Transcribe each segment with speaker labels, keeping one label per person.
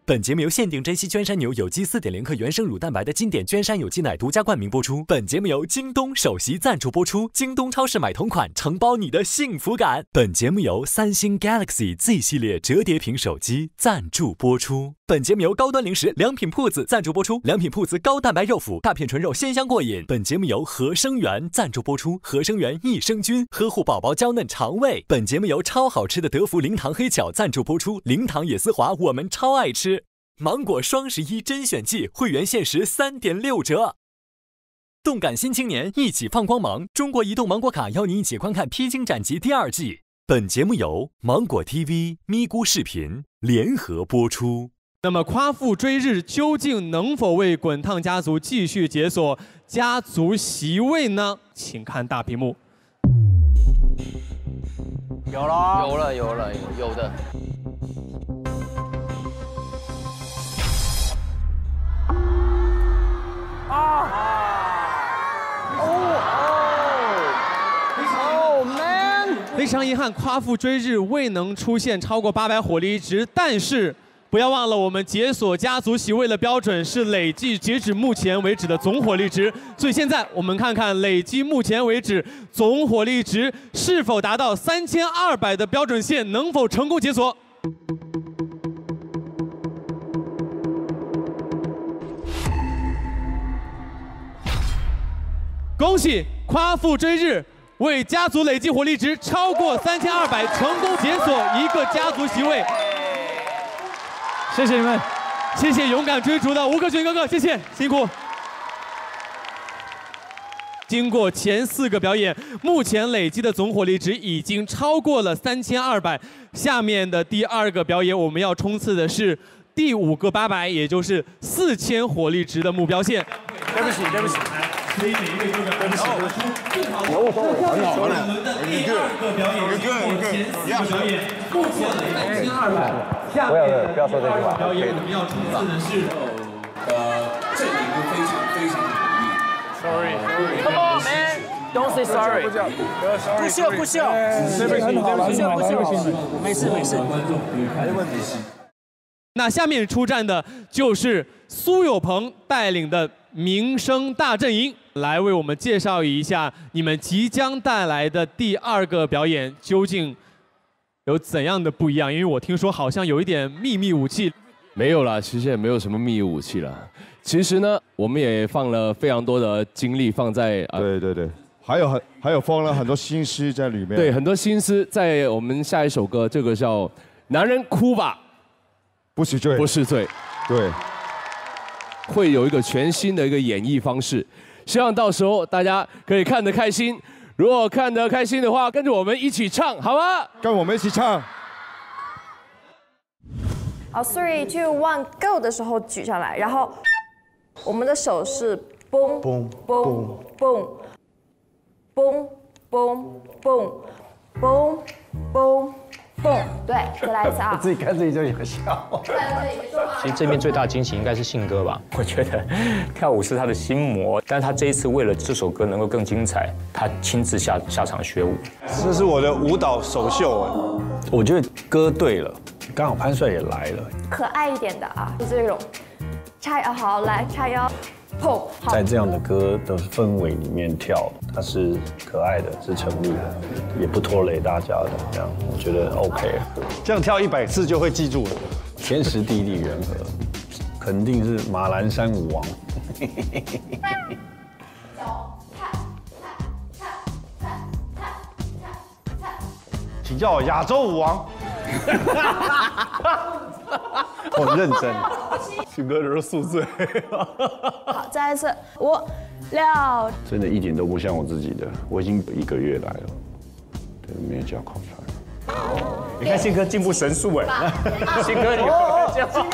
Speaker 1: 本节目由限定珍稀娟山牛有机4.0克原生乳蛋白的经典娟山有机奶独家冠名播出。本节目由京东首席赞助播出，京东超市买同款，承包你的幸福感。本节目由三星 Galaxy Z 系列折叠屏手机赞助播出。本节目由高端零食良品铺子赞助播出，良品铺子高蛋白肉脯，大片纯肉鲜香过瘾。本节目由合生元赞助播出，合生元益生菌，呵护宝宝娇嫩肠胃。本节目由超好吃的德芙零糖黑巧赞助播出，零糖野丝滑我们超爱吃。芒果双11甄选季会员限时3.6折。动感新青年一起放光芒，中国移动芒果卡邀你一起观看《披荆斩棘》第2季。本节目由芒果 TV、咪咕视频联合播出。
Speaker 2: 那么夸父追日究竟能否为滚烫家族继续解锁家族席位呢？请看大屏幕。
Speaker 3: 有了，有的。
Speaker 2: 非常遗憾，夸父追日未能出现超过800火力值，但是不要忘了，我们解锁家族席位的标准是累计截止目前为止的总火力值，所以现在我们看看累计目前为止总火力值是否达到3200的标准线，能否成功解锁。恭喜夸父追日为家族累计火力值超过3200，成功解锁一个家族席位。谢谢你们，谢谢勇敢追逐的吴克群哥哥，谢谢辛苦。经过前4个表演，目前累积的总火力值已经超过了3200。下面的第2个表演，我们要冲刺的是第5个800，也就是4000火力值的目标线。
Speaker 3: 对不起。
Speaker 2: 所以每一位都在对不起，最好的轮的第2个表演，经过前4个表演，目前累计3200。下面的第2个表演，我们要冲刺的是
Speaker 4: 阵营都非常努力。
Speaker 3: Sorry，Come on man， don't say sorry。不需要。没事。没问题。
Speaker 2: 那下面出战的就是苏有朋带领的名声大阵营，来为我们介绍一下你们即将带来的第2个表演究竟有怎样的不一样？因为我听说好像有一点秘密武器。
Speaker 5: 没有啦，其实也没有什么秘密武器啦。其实呢，我们也放了非常多的精力放在
Speaker 6: 对，还有放了很多心思在里面。
Speaker 5: 对，很多心思在我们下一首歌，这个叫《男人哭吧》。不是罪，
Speaker 6: 对，
Speaker 5: 会有一个全新的一个演绎方式，希望到时候大家可以看得开心。如果看得开心的话，跟着我们一起唱，好吗？
Speaker 6: 跟我们一起唱。
Speaker 7: 好 ，3、2、1 ，Go 的时候举上来，然后我们的手是嘣嘣嘣嘣嘣嘣嘣嘣嘣。蹦，对，再来一次啊！
Speaker 8: 自己看自己就有笑。
Speaker 9: 其实这边最大的惊喜应该是信哥吧？我觉得跳舞是他的心魔，但是他这一次为了这首歌能够更精彩，他亲自下场学舞。
Speaker 8: 这是我的舞蹈首秀，我觉得歌对了，刚好潘帅也来了。
Speaker 7: 可爱一点的啊，就这种，叉腰好，来叉腰。
Speaker 8: 在这样的歌的氛围里面跳，它是可爱的，是成立的，也不拖累大家的，这样我觉得 OK。这样跳100次就会记住了，天时地利人和，肯定是马栏山舞王。请叫我亚洲舞王。我认真。信哥就是宿醉。
Speaker 7: 好，再来一次，5、6。
Speaker 8: 真的一点都不像我自己的，我已经1个月来了，对，没有叫考出来。
Speaker 9: 你看信哥进步神速哎，信哥你信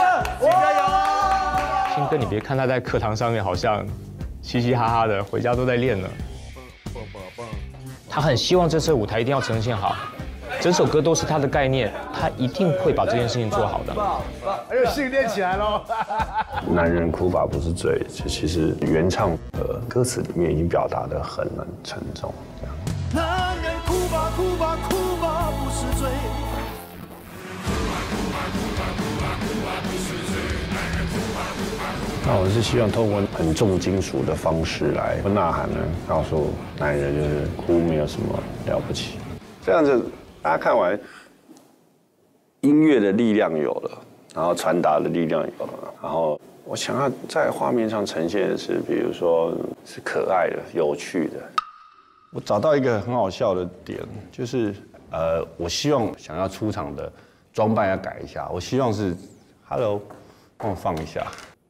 Speaker 9: 哥你别看他在课堂上面好像嘻嘻哈哈的，回家都在练呢。他很希望这次舞台一定要呈现好。整首歌都是他的概念，他一定会把这件事情做好的。
Speaker 8: 哎呦，训练起来喽！男人哭吧不是罪，其实原唱的歌词里面已经表达得很沉重，这样。男人哭吧哭吧哭吧不是罪。哭吧哭吧哭吧哭吧哭吧不是罪。 那我是希望透过很重金属的方式来呐喊呢，告诉男人就是哭没有什么了不起。这样子大家看完，音乐的力量有了，然后传达的力量有了，然后我想要在画面上呈现的是，比如说是可爱的、有趣的。我找到一个很好笑的点，就是我希望想要出场的装扮要改一下，我希望是 ，Hello， 帮我放一下。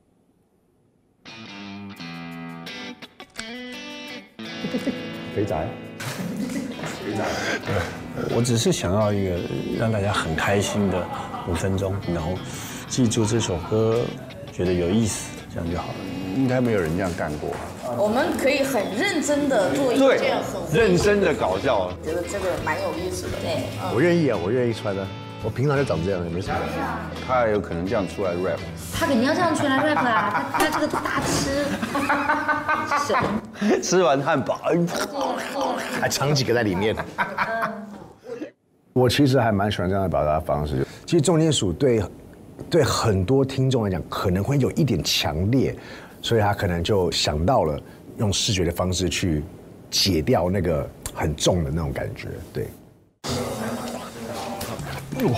Speaker 8: 肥宅，肥宅。我只是想要一个让大家很开心的5分钟，然后记住这首歌，觉得有意思，这样就好了。应该没有人这样干过。
Speaker 10: 我们可以很认真的做一件很
Speaker 8: 认真的搞笑，
Speaker 10: 觉得这个蛮有意思的。对，
Speaker 11: 我愿意啊，我愿意穿的。我平常就长这样，也没什么。
Speaker 8: 他还有可能这样出来 rap。
Speaker 12: 他肯定要这样出来 rap 啊！他这个大吃，
Speaker 8: 吃完汉堡，
Speaker 11: 还藏几个在里面。我其实还蛮喜欢这样的表达方式。其实重金属对很多听众来讲可能会有一点强烈，所以他可能就想到了用视觉的方式去解掉那个很重的那种感觉。对。
Speaker 13: 哇，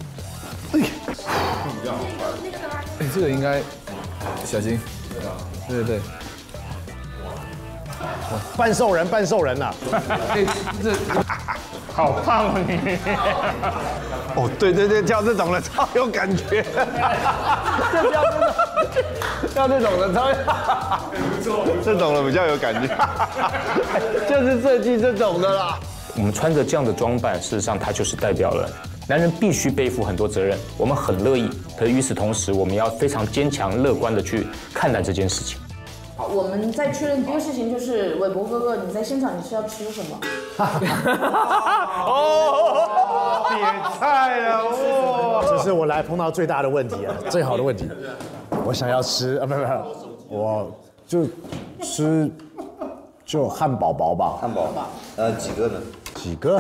Speaker 13: 哎，这个应该小心。对对对。
Speaker 11: 半兽人呐！
Speaker 13: 哎，这好胖啊你！
Speaker 8: 哦，对对对，叫这种的超有感觉。叫这种的超有，这种的比较有感觉。就是设计这种的啦。
Speaker 9: 我们穿着这样的装扮，事实上它就是代表了男人必须背负很多责任。我们很乐意，可是与此同时，我们要非常坚强、乐观的去看待这件事情。
Speaker 10: 好，我们再确认一个事情，就是韦伯哥哥，你在现场你是要吃什么？
Speaker 11: 哦，点菜了哦！这是我来碰到最大的问题啊，最好的问题。我想要吃啊，不，我就吃就汉堡包吧。
Speaker 14: 汉堡，几个呢？
Speaker 11: 几个？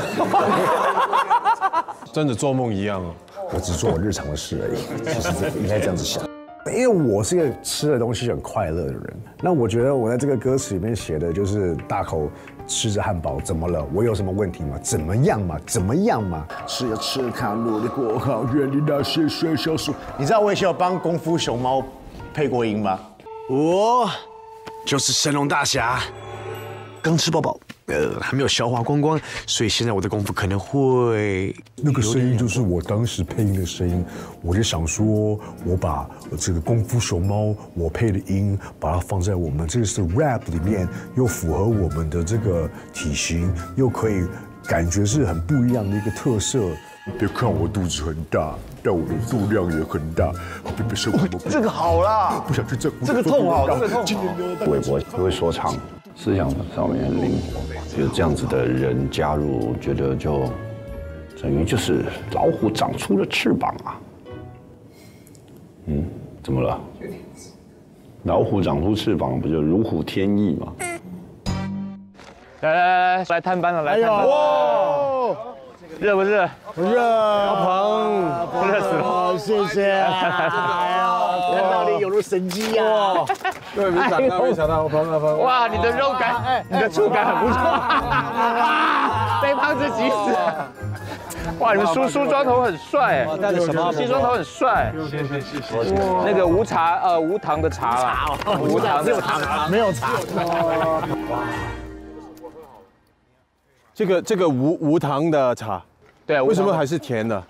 Speaker 15: 真的做梦一样哦。
Speaker 11: 我只做我日常的事而已。其实应该这样子想。因为我是一个吃的东西很快乐的人，那我觉得我在这个歌词里面写的就是大口吃着汉堡，怎么了？我有什么问题吗？怎么样嘛？怎么样嘛？吃着吃着看努力过好，远离那些喧嚣数。你知道我以前有帮功夫熊猫配过音吗？我就是神龙大侠，刚吃饱饱。还没有消化光光，所以现在我的功夫可能会那个声音就是我当时配音的声音，我就想说，我把这个功夫熊猫我配的音，把它放在我们这个是 rap 里面，又符合我们的这个体型，又可以感觉是很不一样的一个特色。别看我肚子很大，但我的肚量也很大。
Speaker 8: 这个好啦，
Speaker 11: 不想去这
Speaker 8: 个痛好，这个痛好。韦伯不会说唱，思想上面很灵活。有这样子的人加入，我觉得就等于就是老虎长出了翅膀啊。怎么了？老虎长出翅膀不就如虎添翼吗？
Speaker 9: 来探班了，来探班。哇，热不热？
Speaker 11: 热，阿鹏，
Speaker 9: 热死了！
Speaker 11: 谢谢。哎呦，看到你有如神机呀！
Speaker 15: 对，没想到，阿鹏。
Speaker 9: 哇，你的肉感，你的触感很不错。被胖子急死。哇，你们梳妆头很帅哎，西装头很帅。谢谢。那个无茶无糖的茶啦，无糖
Speaker 11: 没有糖，没有茶。
Speaker 15: 这个无糖的茶，
Speaker 9: 对，
Speaker 15: 为什么还是甜的？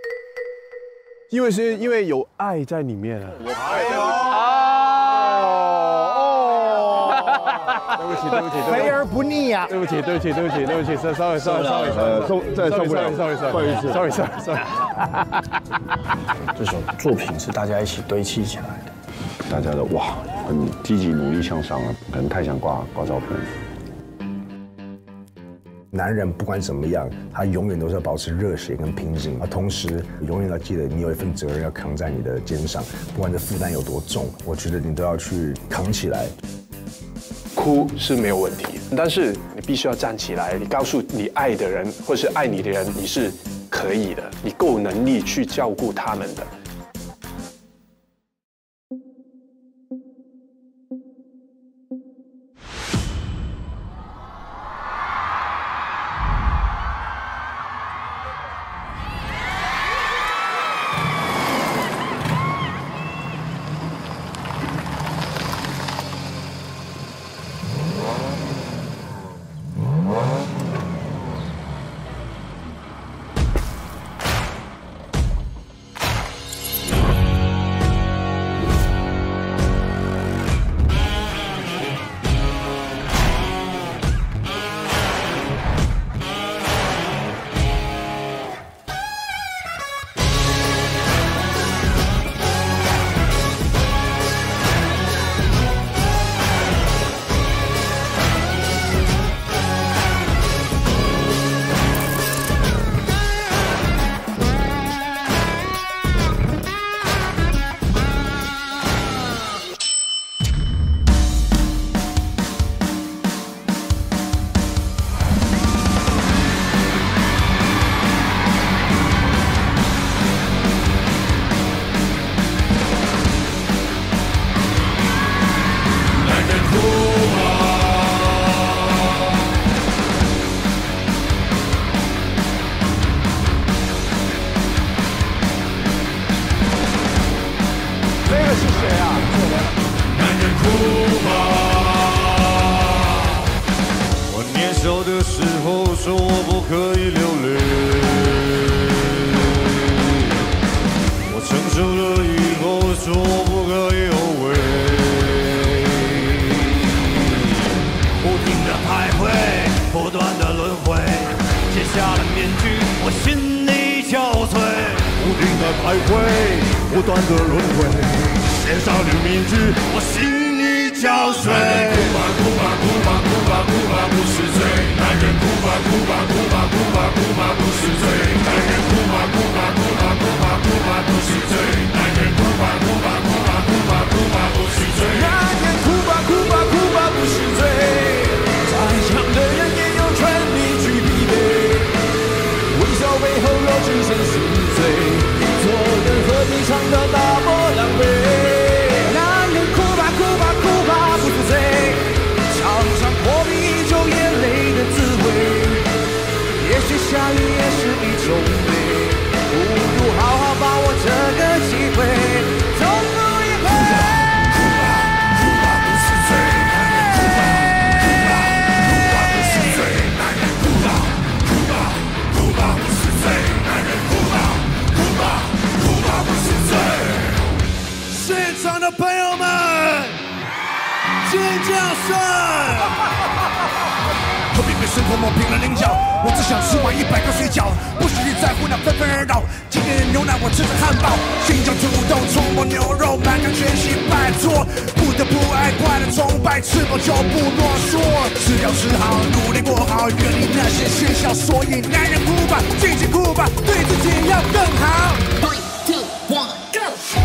Speaker 15: 因为有爱在里面啊。对不起，
Speaker 11: 肥而不腻呀！
Speaker 15: 对不起，稍微，再受不了，不好意思，sorry。
Speaker 8: 这首作品是大家一起堆砌起来的，大家的哇，很积极努力向上啊，可能太想挂照片。
Speaker 11: 男人不管怎么样，他永远都是要保持热血跟平静，而同时永远要记得你有一份责任要扛在你的肩上，不管这负担有多重，我觉得你都要去扛起来。
Speaker 16: 哭是没有问题，但是你必须要站起来，你告诉你爱的人或是爱你的人，你是可以的，你够能力去照顾他们的。
Speaker 17: 说我不可以流泪。我成熟了以后说我不可以后悔。不停的徘徊，不断的轮回，卸下了面具，我心里憔悴。不停的徘徊，不断的轮回，卸下了面具，我心里憔悴。哭吧哭吧哭吧哭吧哭吧不是罪，男人哭吧哭吧哭吧哭吧哭吧不是罪，男人哭吧哭吧哭吧哭吧哭吧不是罪，男人哭吧哭吧哭吧哭吧哭吧不是罪，男人哭吧哭吧哭吧不是罪，在场的人也有权利去疲惫，微笑背后若只剩心碎，做人何必唱得那么狼狈？男人哭吧哭吧哭吧不是罪，常常破冰一种眼泪的滋味，也许下雨也是一种美，不如好好把握这个机会，走路一回。哭吧哭吧不是罪，男人哭吧哭吧哭吧不是罪，男人哭吧哭吧哭吧不是罪，男人哭吧哭吧哭吧不是罪。现场的朋友们，尖叫声！何必被生活磨平了棱角？我只想吃完100个水饺，不需在乎那纷纷扰扰。今天的牛奶我吃着汉堡，心中土豆葱爆牛肉，满腔全心拜托，不得不爱快乐崇拜，吃饱就不啰嗦，吃掉吃好，努力过好，远离那些喧嚣。所以男人哭吧，尽情哭吧，对自己要更好。3、2、1， go！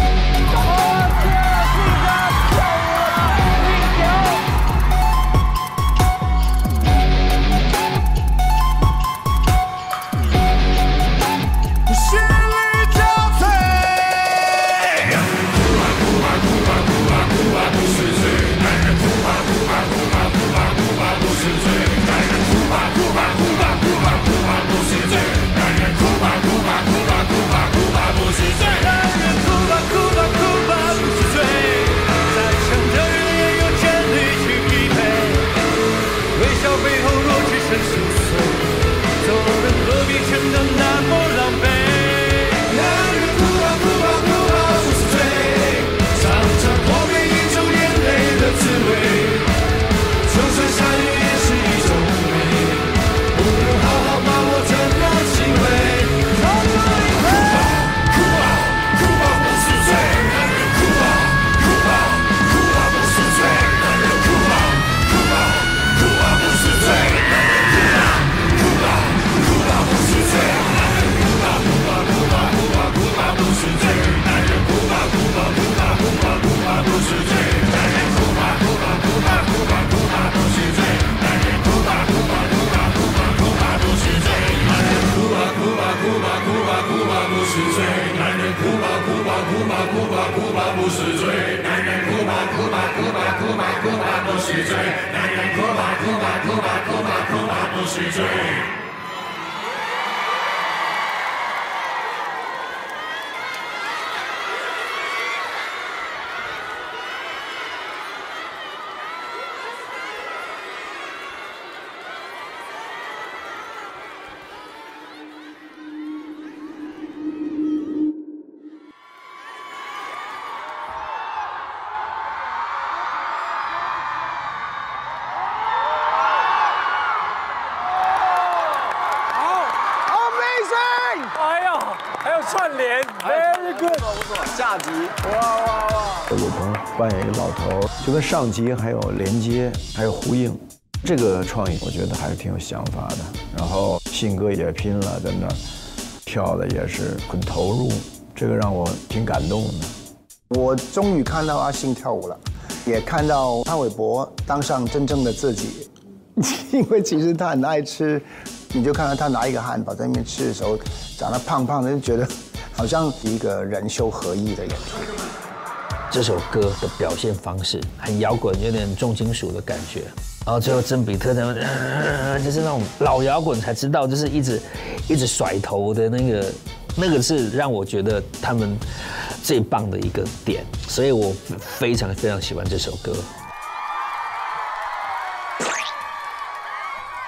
Speaker 18: 扮演一个老头，就跟上集还有连接，还有呼应，这个创意我觉得还是挺有想法的。然后信哥也拼了，在那儿跳的也是很投入，这个让我挺感动的。
Speaker 19: 我终于看到阿信跳舞了，也看到潘玮柏当上真正的自己，因为其实他很爱吃，你就看到他拿一个汉堡在那边吃的时候，长得胖胖的，就觉得好像一个人修合一的演出。
Speaker 20: 这首歌的表现方式很摇滚，有点重金属的感觉。然后最后曾比特在就是那种老摇滚才知道，就是一直甩头的那个是让我觉得他们最棒的一个点，所以我非常非常喜欢这首歌。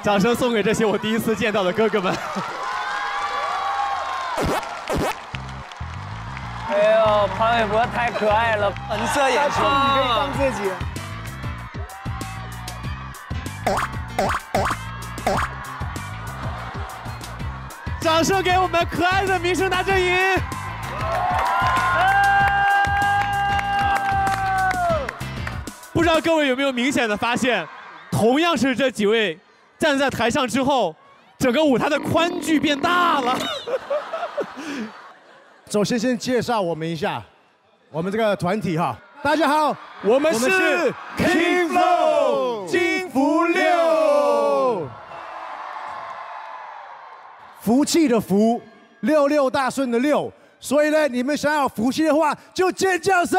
Speaker 2: 掌声送给这些我第一次见到的哥哥们。
Speaker 3: 哎呦，潘玮柏太可爱了，粉色眼睛，
Speaker 19: 你可以当自己。
Speaker 2: 掌声给我们可爱的民生大阵营！不知道各位有没有明显的发现，同样是这几位站在台上之后，整个舞台的宽距变大了。
Speaker 11: 首先介绍我们一下，我们这个团体哈，大家好，我们是 King Flow 金福六，福气的福，六六大顺的六，所以呢，你们想要福气的话，就尖叫声。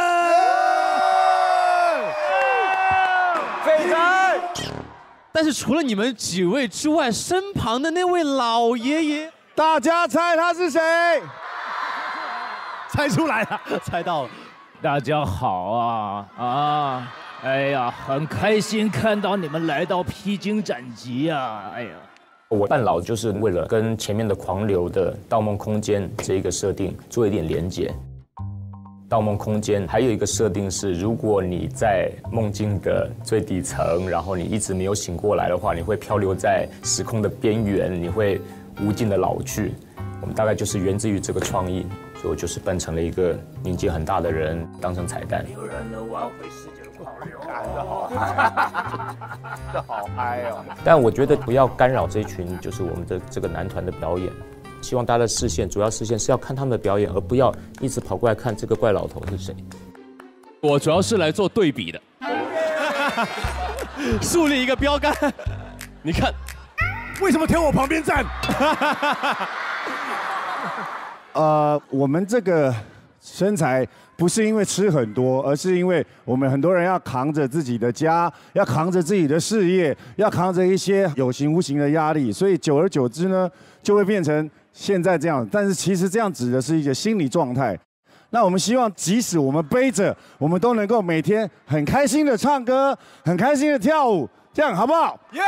Speaker 3: 肥仔。
Speaker 2: 但是除了你们几位之外，身旁的那位老爷爷，
Speaker 11: 大家猜他是谁？猜出来了，猜到了。
Speaker 21: 大家好啊！哎呀，很开心看到你们来到披荆斩棘啊！哎呀，
Speaker 9: 我半老就是为了跟前面的狂流的《盗梦空间》这一个设定做一点连结。《盗梦空间》还有一个设定是，如果你在梦境的最底层，然后你一直没有醒过来的话，你会漂流在时空的边缘，你会无尽的老去。我们大概就是源自于这个创意，所以我就是扮成了一个年纪很大的人，当成彩蛋。有人能挽回世界的狂流，
Speaker 6: 这好嗨哦！
Speaker 9: 但我觉得不要干扰这一群，就是我们的这个男团的表演。希望大家的视线，主要视线是要看他们的表演，而不要一直跑过来看这个怪老头是谁。
Speaker 5: 我主要是来做对比的，
Speaker 2: 树立一个标杆。
Speaker 11: 你看，为什么挑我旁边站？我们这个身材不是因为吃很多，而是因为我们很多人要扛着自己的家，要扛着自己的事业，要扛着一些有形无形的压力，所以久而久之呢，就会变成现在这样。但是其实这样指的是一个心理状态。那我们希望，即使我们背着，我们都能够每天很开心的唱歌，很开心的跳舞，这样好不好？耶！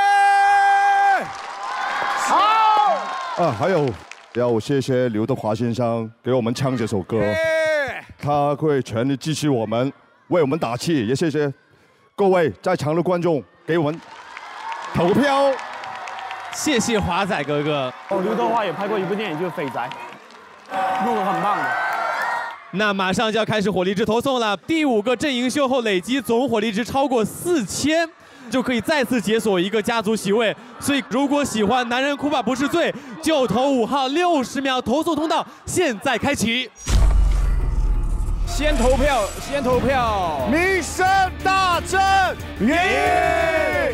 Speaker 6: 好。还有要谢谢刘德华先生给我们唱这首歌，他会全力支持我们，为我们打气。也谢谢各位在场的观众给我们投票。
Speaker 2: 谢谢华仔哥哥。
Speaker 3: 刘德华也拍过一部电影，就是《肥宅》，录得很棒的。
Speaker 2: 那马上就要开始火力值投送了，第5个阵营秀后累积总火力值超过4000，就可以再次解锁一个家族席位。所以如果喜欢男人哭吧不是罪，就投5号，60秒投送通道现在开启。
Speaker 3: 先投票，先投票！
Speaker 11: 民生大阵，耶！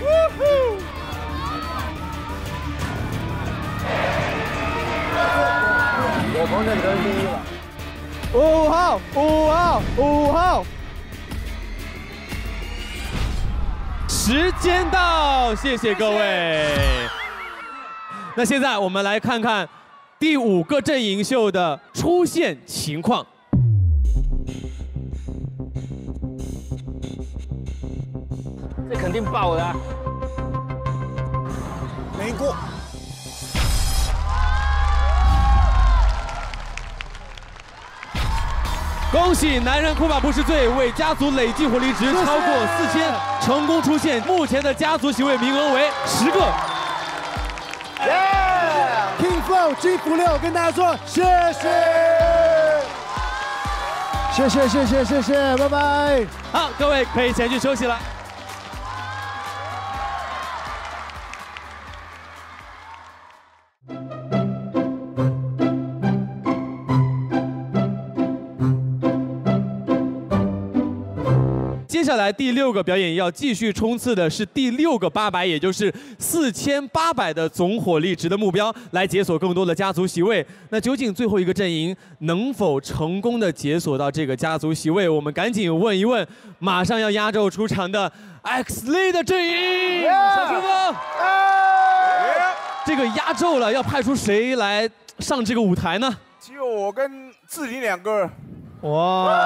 Speaker 19: 我冯振哲第1了。
Speaker 3: 5号，5号，5号。
Speaker 2: 时间到，谢谢各位。那现在我们来看看第5个阵营秀的出现情况。
Speaker 3: 这肯定爆的啊！
Speaker 11: 没过。
Speaker 2: 恭喜男人哭吧不是罪，为家族累计火力值超过4000，成功出现。目前的家族席位名额为10个。
Speaker 11: King Flow 金福六跟大家说谢谢，谢谢，拜拜。
Speaker 2: 好，各位可以前去休息了。接下来第6个表演要继续冲刺的是第6个800，也就是4800的总火力值的目标，来解锁更多的家族席位。那究竟最后一个阵营能否成功的解锁到这个家族席位？我们赶紧问一问马上要压轴出场的 X Lee 的阵营，小师傅，这个压轴了，要派出谁来上这个舞台呢？
Speaker 22: 只有我跟志玲2个。
Speaker 2: 哇！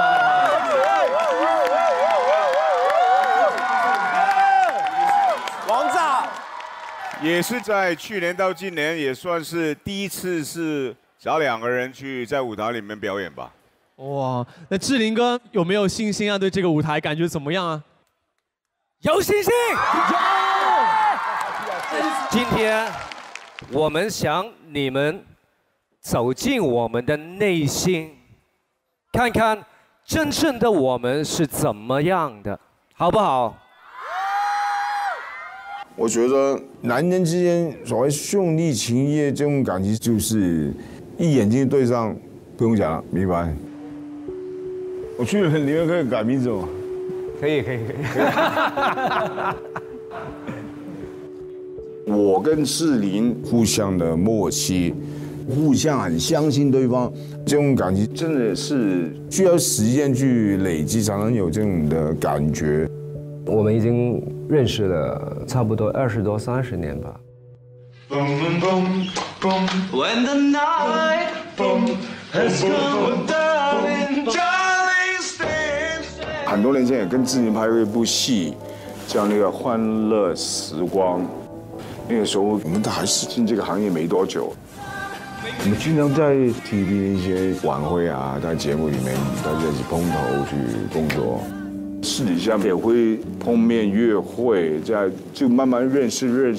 Speaker 22: 王炸， 也是在去年到今年也算是第一次是找2个人去在舞台里面表演吧。
Speaker 2: 哇，那志霖哥有没有信心啊？对这个舞台感觉怎么样啊？
Speaker 1: 有信心。
Speaker 2: 有。
Speaker 1: 今天我们想你们走进我们的内心，看看真正的我们是怎么样的，好不好？
Speaker 4: 我觉得男人之间所谓兄弟情谊这种感情，就是一眼睛对上，不用讲了，明白？我去了，你们可以改名字吗？
Speaker 1: 可以。
Speaker 4: 我跟志霖互相的默契，互相很相信对方，这种感情真的是需要时间去累积才能有这种的感觉。
Speaker 23: 我们已经认识了差不多20多30年吧。
Speaker 4: 很多年前也跟志霖拍过一部戏，叫那个《欢乐时光》。那个时候我们还是进这个行业没多久，我们经常在 TV 的一些晚会啊，在节目里面大家一起碰头去工作，私底下也会碰面约会，这样就慢慢认识，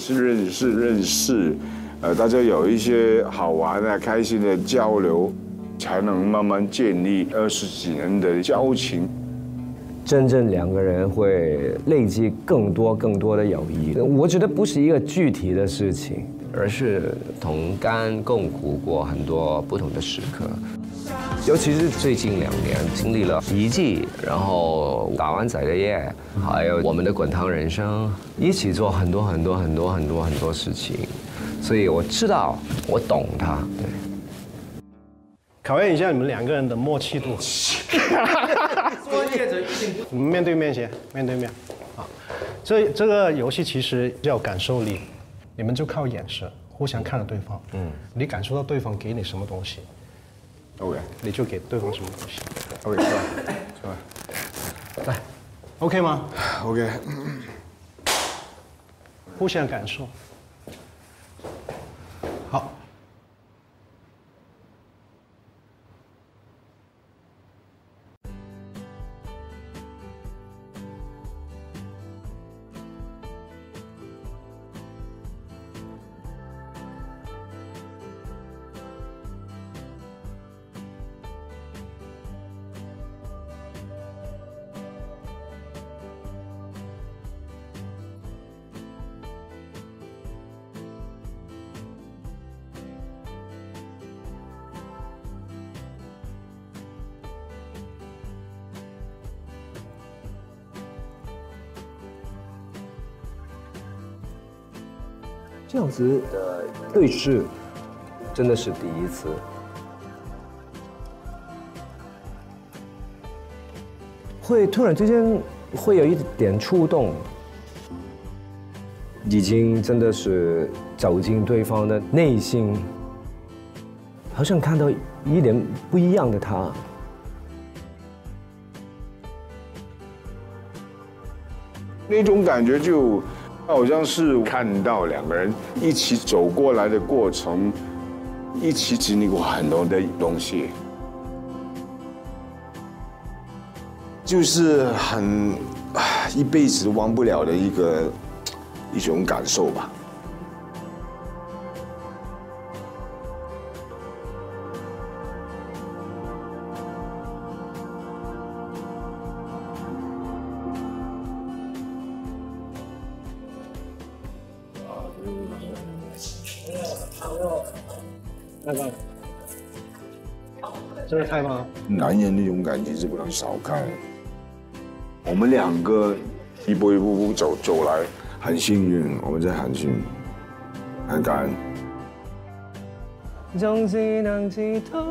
Speaker 4: 大家有一些好玩的、开心的交流，才能慢慢建立20几年的交情。
Speaker 23: 真正2个人会累积更多的友谊。我觉得不是一个具体的事情，而是同甘共苦过很多不同的时刻。尤其是最近2年经历了一季，然后打完仔的夜，还有我们的滚烫人生，一起做很多事情，所以我知道，我懂他。对。
Speaker 8: 考验一下你们2个人的默契度。我们面对面先，面对面。啊，这个游戏其实要感受力，你们就靠眼神，互相看着对方。你感受到对方给你什么东西 ，OK， 你就给对方什么东西。OK， 是吧？来 ，OK 吗
Speaker 4: ？OK。
Speaker 8: 互相感受。好。
Speaker 23: 这样子的对视，真的是第一次。会突然之间会有一点触动，已经真的是走进对方的内心，好像看到一点不一样的他。
Speaker 4: 那种感觉就好像是看到2个人一起走过来的过程，一起经历过很多的东西，就是很一辈子忘不了的一种感受吧。
Speaker 8: 太棒了，真的太棒了！
Speaker 4: 男人那种感情是不能少看。我们2个一步走来，很幸运，我们在很幸运，很感恩。
Speaker 23: 总只能知道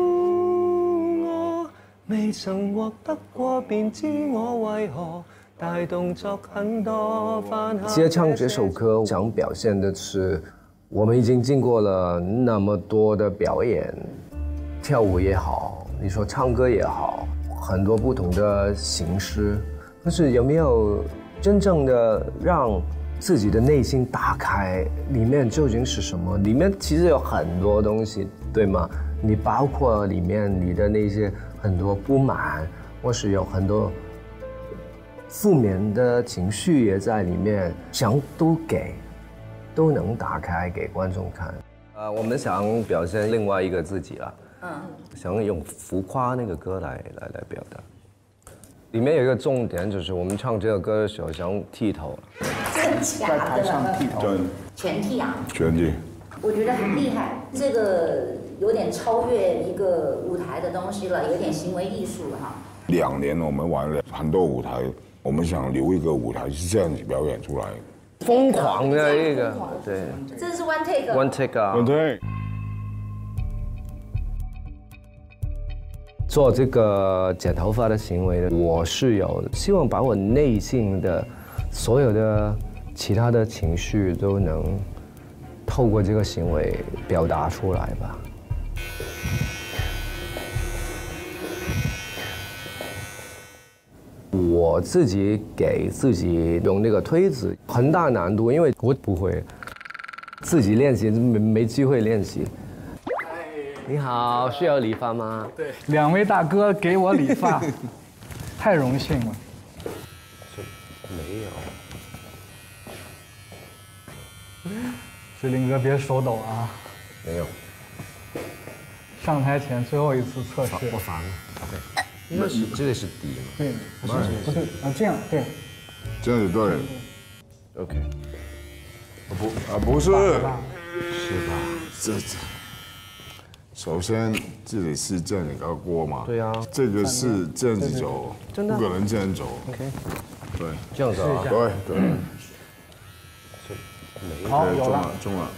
Speaker 23: 我未曾獲得過，便知我為何大動作很多犯下。接唱這首歌，想表現的是，我們已經經過了那麼多的表演，跳舞也好，你說唱歌也好，很多不同的形式，但是有沒有真正的讓自己的内心打开，里面究竟是什么？里面其实有很多东西，对吗？你包括里面你的那些很多不满，或是有很多负面的情绪也在里面，想都能打开给观众看。我们想表现另外一个自己了，想用浮夸那个歌来表达。里面有一个重点就是我们唱这个歌的时候想剃头，
Speaker 10: 真假的？在台上
Speaker 4: 剃头，
Speaker 10: 全剃啊？
Speaker 4: 全剃。
Speaker 10: 我觉得很厉害，这个有点超越一个舞台的东西了，有点行为艺术了哈。
Speaker 4: 2年我们玩了很多舞台，我们想留一个舞台是这样子表演出来，
Speaker 23: 疯狂的一个，对。
Speaker 10: 这是 one take。
Speaker 23: one take 啊。
Speaker 4: one take。
Speaker 23: 做这个剪头发的行为呢，我是有希望把我内心的所有的其他的情绪都能透过这个行为表达出来吧。我自己给自己用那个推子很大难度，因为我不会自己练习，没机会练习。你好，需要理发吗？
Speaker 7: 对，2位大哥给我理发，太荣幸了。
Speaker 23: 没有。
Speaker 7: 志林哥别手抖啊。
Speaker 23: 没有。
Speaker 7: 上台前最后一次测试。
Speaker 23: 我烦了。应该是这个是底嘛？
Speaker 7: 对，不对啊，这样对。
Speaker 4: 这样子对。
Speaker 23: OK。
Speaker 4: 不是。是
Speaker 23: 吧？
Speaker 4: 这。首先，这里是这样子高过嘛？
Speaker 23: 对啊。
Speaker 4: 这个是这样子走，
Speaker 23: 真的
Speaker 4: 不可能这样走。
Speaker 23: OK。
Speaker 4: 对。
Speaker 23: 这样子啊？
Speaker 4: 对。
Speaker 7: 好，有了。
Speaker 4: 中了。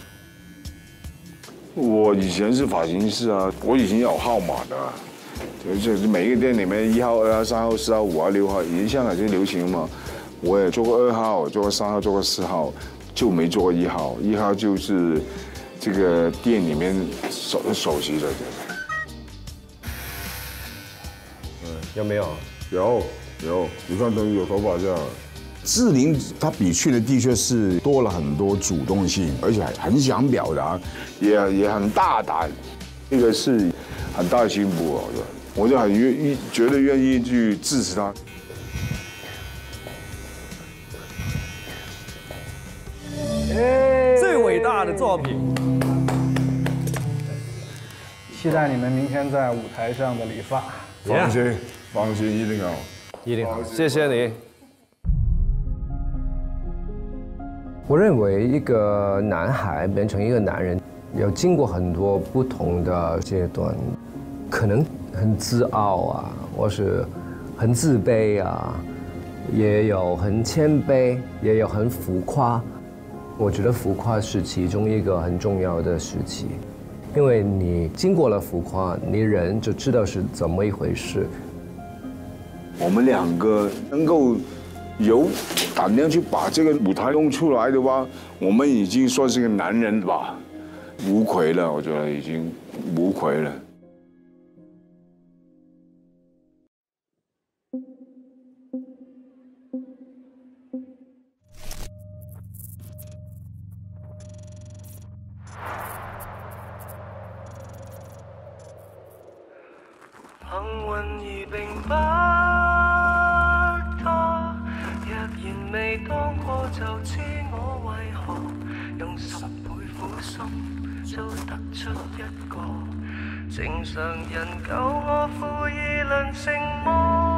Speaker 4: 我以前是发型师啊，我已经有号码的，就是每一个店里面1号、2号、3号、4号、5号、6号，以前香港就流行嘛。我也做过2号，做过3号，做过4号，就没做过1号。1号就是。这个店里面首席的，
Speaker 23: 有没有？
Speaker 4: 有，你看都有头发这样。志玲她比去年的确是多了很多主动性，而且很想表达，也很大胆，这个是很大的进步，我就很觉得愿意去支持她。
Speaker 23: 最伟大的作品。
Speaker 7: 期待你们明天在舞台上的理发。
Speaker 4: 放心，一定好，
Speaker 23: 一定好。谢谢你。我认为一个男孩变成一个男人，有经过很多不同的阶段，可能很自傲啊，或是很自卑啊，也有很谦卑，也有很浮夸。我觉得浮夸是其中一个很重要的时期。因为你经过了浮夸，你人就知道是怎么一回事。
Speaker 4: 我们2个能够有胆量去把这个舞台弄出来的话，我们已经算是个男人吧，无愧了，我觉得已经无愧了。
Speaker 17: 幸运而并不多，若然未當過就知我為何用10倍苦心都得出一個正常人夠我負義論成麼？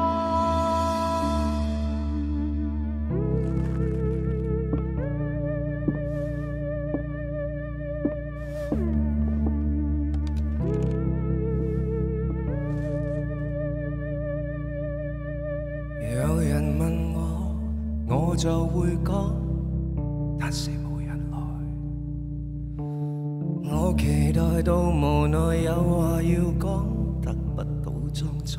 Speaker 17: 有人問我，我就會講，但是無人來。我期待到無奈有話要講，得不到裝載。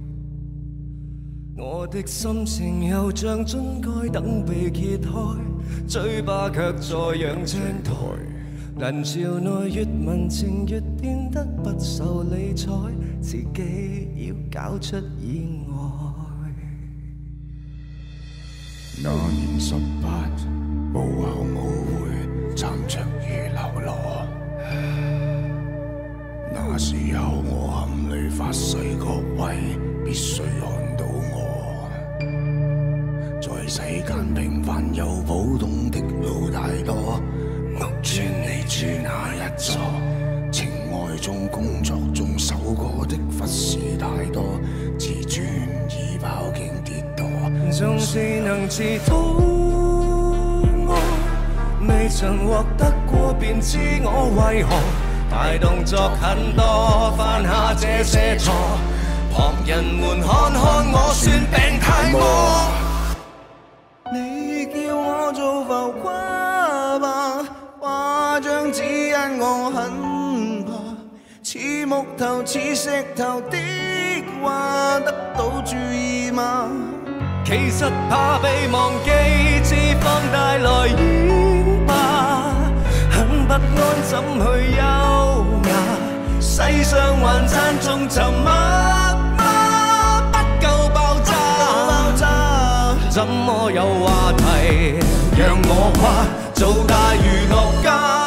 Speaker 17: 我的心情又像樽蓋等被揭開，嘴巴卻在揚青苔。人潮內越文情越變得不受理睬，自己要搞出意外。
Speaker 4: 那年18，母后我會站着如流羅。那時候我心裏發誓，各位必須看到我。在世間平凡又普通的路太多，屋邨你住哪一座？情愛中、工作中受過的忽視太多，自尊已飽經跌墮。縱是能治到我，未曾獲得過便知我為何大動作很多，犯下這些錯，旁人們看看我算病太餓。你叫我做浮誇吧，誇張只因我很怕，似木頭似石頭的話得到注意嗎？其實怕被忘記，脂肪帶來演化，很不安怎去優雅，世上還讚頌沉默嗎？不夠爆炸，怎麼有話題讓我跨做大娛樂家？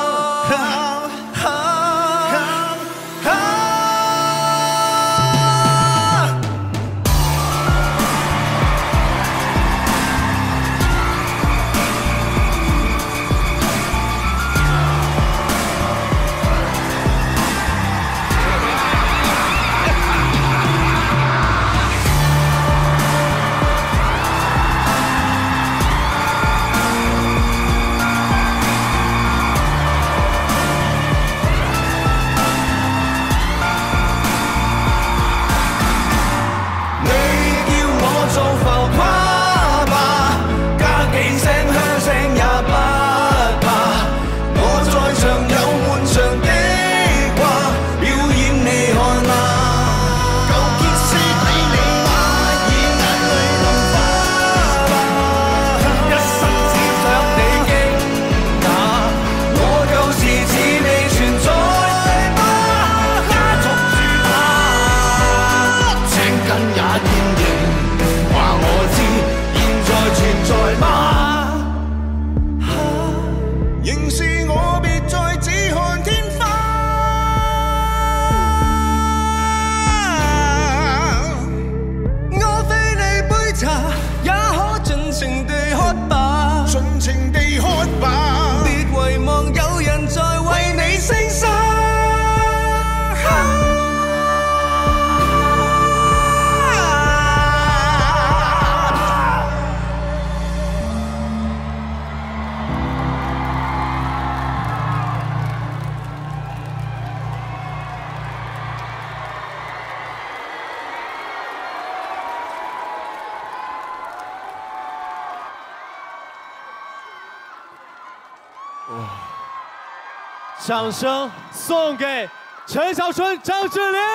Speaker 2: 掌声送给陈小春、张智霖。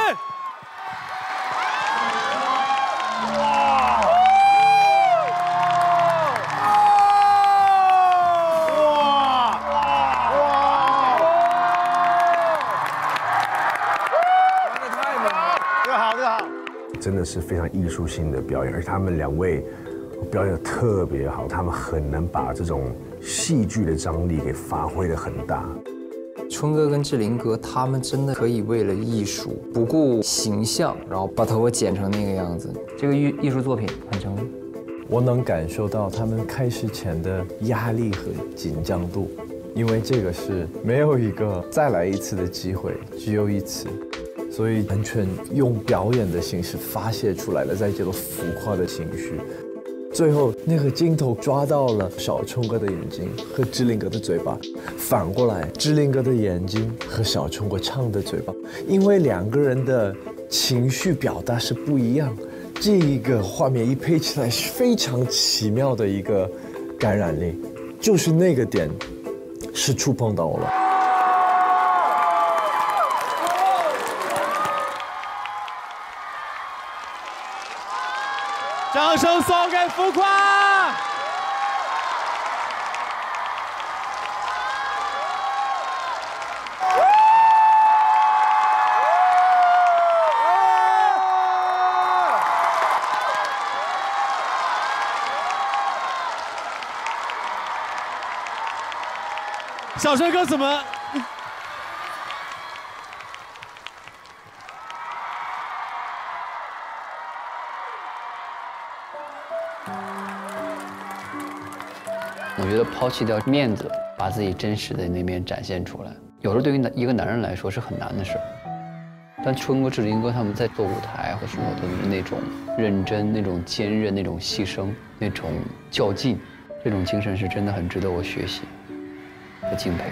Speaker 11: 真的是非常艺术性的表演，而且他们两位表演得特别好，他们很能把这种戏剧的张力给发挥得很大。
Speaker 12: 春哥跟志玲哥，他们真的可以为了艺术不顾形象，然后把头发剪成那个样子。这个艺术作品很成功。
Speaker 13: 我能感受到他们开始前的压力和紧张度，因为这个是没有一个再来一次的机会，只有一次，所以完全用表演的形式发泄出来了，在这个浮夸的情绪。最后那个镜头抓到了小春哥的眼睛和志玲哥的嘴巴，反过来志玲哥的眼睛和小春哥唱的嘴巴，因为两个人的情绪表达是不一样，这一个画面一配起来是非常奇妙的一个感染力，就是那个点是触碰到我了。
Speaker 2: 掌声送给浮夸。 小春哥怎么？
Speaker 14: 我觉得抛弃掉面子，把自己真实的那面展现出来，有时候对于一个男人来说是很难的事儿。但春哥、志林哥他们在做舞台的时候的那种认真、那种坚韧、那种牺牲、那种较劲，这种精神是真的很值得我学习和敬佩。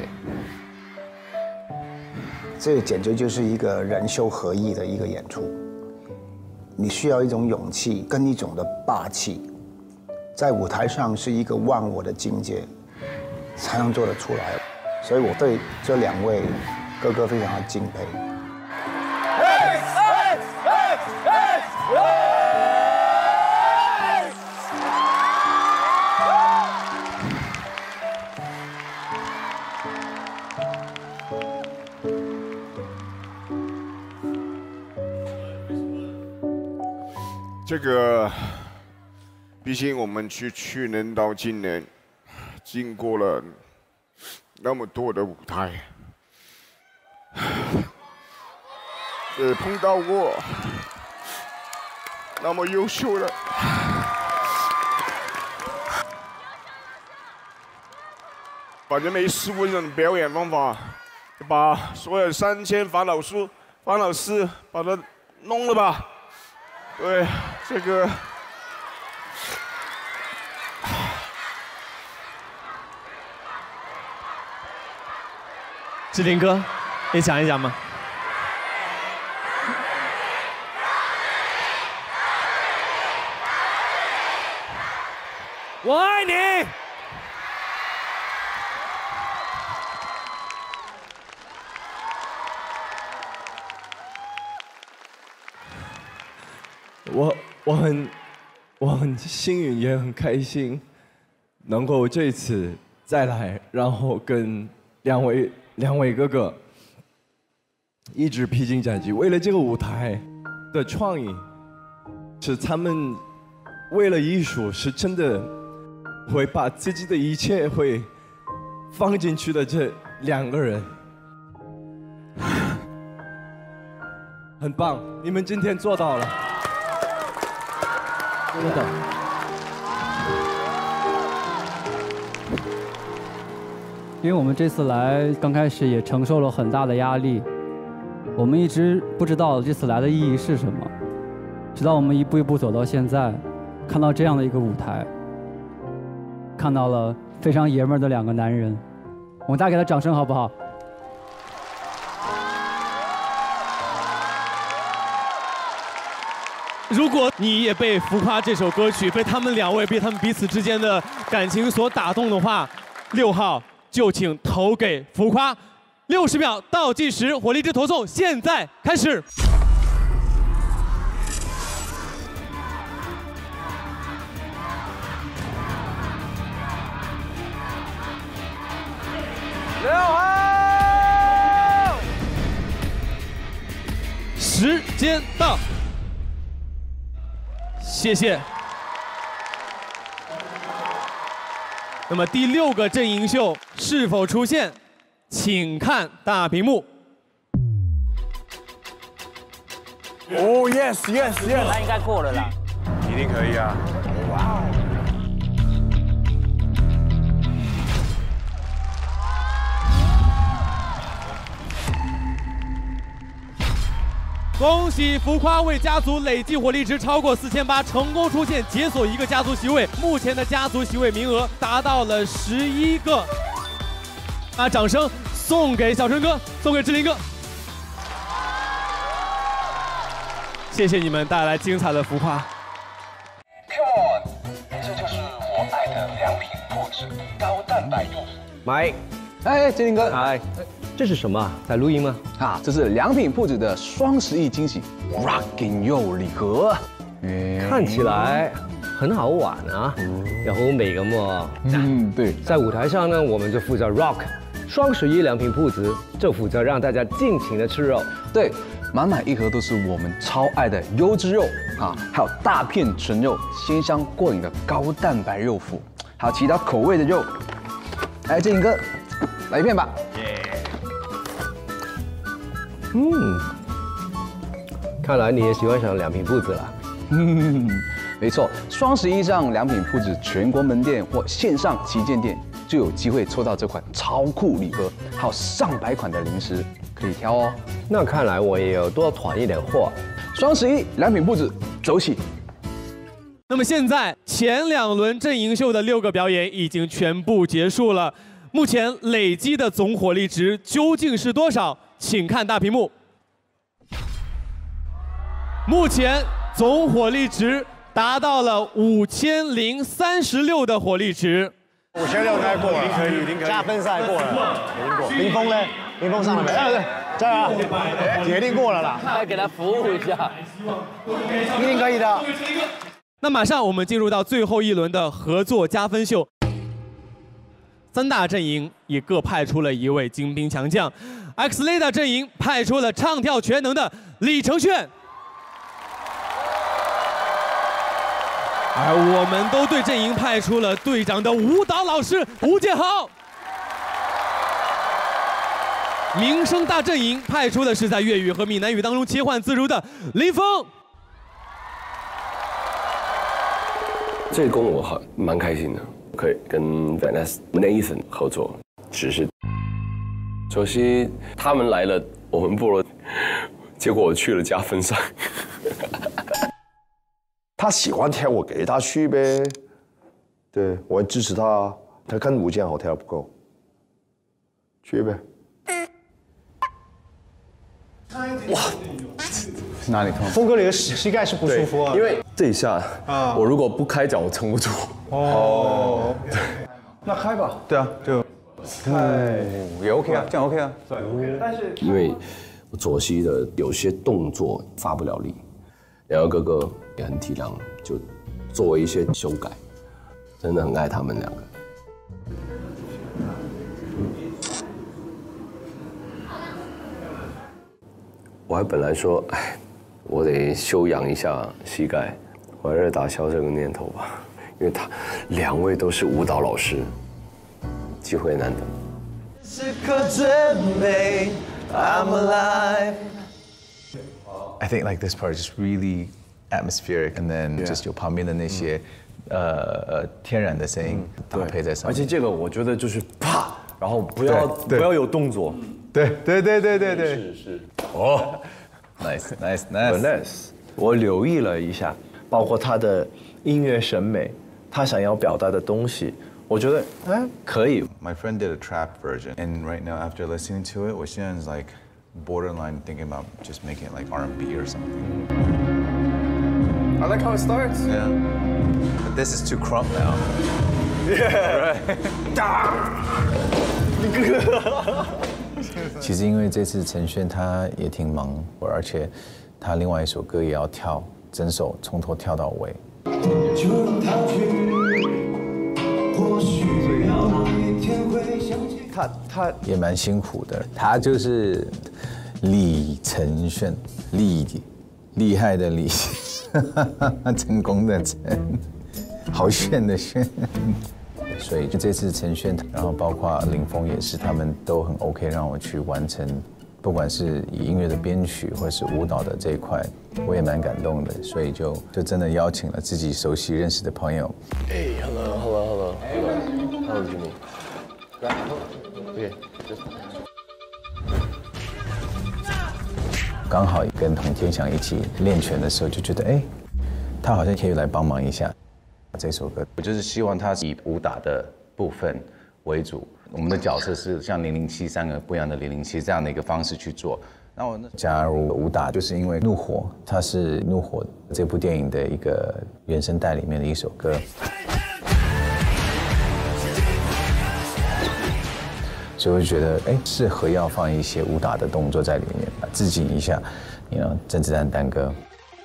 Speaker 19: 这简直就是一个人兽合一的一个演出。你需要一种勇气跟一种的霸气，在舞台上是一个忘我的境界，才能做得出来。所以我对这2位哥哥非常的敬佩。
Speaker 22: 这个，毕竟我们去年到今年，经过了那么多的舞台，也碰到过那么优秀的，反正没试过这种表演方法，把所有3000烦恼丝把它弄了吧。对，这个
Speaker 2: 志林哥，你讲一讲吗？
Speaker 1: 我爱你。
Speaker 13: 我很幸运，也很开心，能够这次再来，然后跟两位哥哥一直披荆斩棘，为了这个舞台的创意，是他们为了艺术，是真的会把自己的一切会放进去的这2个人，很棒，你们今天做到了。真的，
Speaker 7: 因为我们这次来，刚开始也承受了很大的压力，我们一直不知道这次来的意义是什么，直到我们一步一步走到现在，看到这样的一个舞台，看到了非常爷们儿的2个男人，我们大家给他掌声好不好？
Speaker 2: 如果你也被《浮夸》这首歌曲，被他们2位，被他们彼此之间的感情所打动的话，6号就请投给《浮夸》。60秒倒计时，火力之投送现在开始。
Speaker 1: 6号，
Speaker 2: 时间到。谢谢。那么第6个阵营秀是否出现？请看大屏幕。
Speaker 3: 哦 ，yes， 那应该过了啦。
Speaker 22: 一定可以啊！哇哦！
Speaker 2: 恭喜浮夸为家族累计火力值超过4800，成功出现解锁1个家族席位。目前的家族席位名额达到了11个。把掌声送给小春哥，送给志林哥。谢谢你们带来精彩的浮夸。
Speaker 15: Come on， 这就是我爱的良品铺子高蛋白肉。
Speaker 23: 买。
Speaker 16: 哎，志林哥。
Speaker 23: 嗨。这是什么？在录音吗？
Speaker 16: 啊，这是良品铺子的双11惊喜 Rockin' You 礼盒。
Speaker 23: 看起来很好玩啊，有好味咁喎。
Speaker 16: 对。
Speaker 23: 在舞台上呢，我们就负责 rock， 双11良品铺子就负责让大家尽情的吃肉。
Speaker 16: 对，满满一盒都是我们超爱的优质肉啊，还有大片纯肉，鲜香过瘾的高蛋白肉脯，还有其他口味的肉。哎，志林哥。 来一片吧。
Speaker 23: 看来你也喜欢上良品铺子了。
Speaker 16: 没错，双11上良品铺子全国门店或线上旗舰店就有机会抽到这款超酷礼盒，还有上百款的零食可以挑哦。
Speaker 23: 那看来我也要多团一点货。
Speaker 16: 双11良品铺子走起！
Speaker 2: 那么现在前2轮阵营秀的6个表演已经全部结束了，目前累积的总火力值究竟是多少？请看大屏幕。目前总火力值达到了5036的火力值。
Speaker 11: 5006应该过了，可以，加分赛过了，林峰呢？林峰上了没？加油，铁定过了啦！
Speaker 14: 再给他服务一下，
Speaker 11: 一定可以的。
Speaker 2: 那马上我们进入到最后1轮的合作加分秀。3大阵营也各派出了1位精兵强将 ，X Leda 阵营派出了唱跳全能的李承铉。而我们都对阵营派出了队长的舞蹈老师吴建豪。民生大阵营派出的是在粤语和闽南语当中切换自如的林峰。
Speaker 23: 这个工我蛮开心的，可以跟 Vanessa Nathan 合作。只是首先他们来了，我们部落，结果我去了加分赛。
Speaker 6: 他喜欢跳，我给他去呗。对，我支持他。他跟吴建豪跳不够，去呗。
Speaker 16: 哇，哪里痛？
Speaker 11: 峰哥，你的膝盖是不舒服啊？
Speaker 23: 因为这一下我如果不开脚，我撑不住。
Speaker 11: 哦，那开吧。
Speaker 16: 对啊，就也 OK 啊，这样 OK 啊。
Speaker 23: 但是因为我左膝的有些动作发不了力，然后哥哥也很体谅，就做一些修改，真的很爱他们2个。我还本来说，哎，我得修养一下膝盖，我还是打消这个念头吧，因为他2位都是舞蹈老师，机会难得。
Speaker 17: 时刻准备 I'm alive.
Speaker 13: I think like this part is just really atmospheric, and then just 有旁边的那些天然的声音搭配在上面。
Speaker 18: 而且这个我觉得就是啪，然后不要有动作。
Speaker 13: 对。
Speaker 18: 是。哦
Speaker 13: ，nice。
Speaker 18: 我留意了一下，包括他的音乐审美，他想要表达的东西，我觉得可以。
Speaker 13: My friend did a trap version, and right now after listening to it, 我现在 is like borderline thinking about just making it like R&B or something.
Speaker 18: I like how it starts.
Speaker 13: Yeah. But this is too crump now.
Speaker 18: Yeah.
Speaker 13: Right.
Speaker 11: 其实因为这次陈轩他也挺忙，而且他另外一首歌也要跳，整首从头跳到尾。他也蛮辛苦的，他就是李承铉，厉害的厉，成功的成，好炫的炫。所以就这次陈铉，然后包括林峰也是，他们都很 OK 让我去完成，不管是以音乐的编曲或是舞蹈的这一块，我也蛮感动的。所以就真的邀请了自己熟悉认识的朋友。
Speaker 23: 哎 ，Hello Jimmy， 来 ，OK，
Speaker 11: 刚好跟童天祥一起练拳的时候，就觉得他好像可以来帮忙一下。这首歌我就是希望它以武打的部分为主，我们的角色是像0073个不一样的007这样的一个方式去做。那我加入武打，就是因为《怒火》，它是《怒火》这部电影的一个原声带里面的一首歌，所以我就觉得适合要放一些武打的动作在里面，致敬一下，甄子丹丹哥。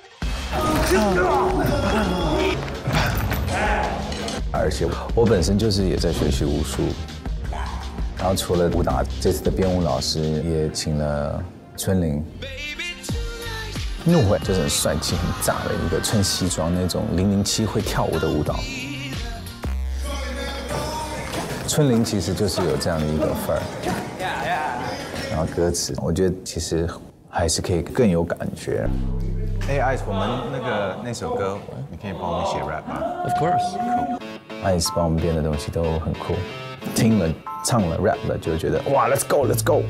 Speaker 11: 而且我本身就是也在学习武术，然后除了武打，这次的编舞老师也请了春玲。怒火就是很帅气、很炸的一个穿西装那种007会跳舞的舞蹈。
Speaker 13: 春玲其实就是有这样的一个范儿，然后歌词，我觉得其实还是可以更有感觉。
Speaker 9: Ice， 我们那首歌，你可以帮我们写 rap 吗
Speaker 13: Of course。Ice 帮我们编的东西都很酷，听了、唱了、rap 了，就觉得哇 ，Let's go，Let's go。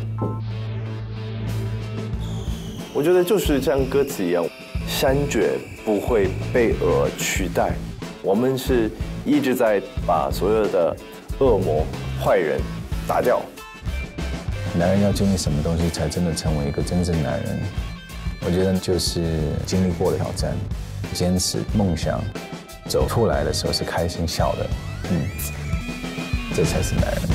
Speaker 18: 我觉得就是像歌词一样，山蕨不会被鹅取代，我们是一直在把所有的恶魔、坏人打掉。
Speaker 13: 男人要经历什么东西才真的成为一个真正男人？我觉得就是经历过的挑战，坚持梦想，走出来的时候是开心笑的，这才是男人。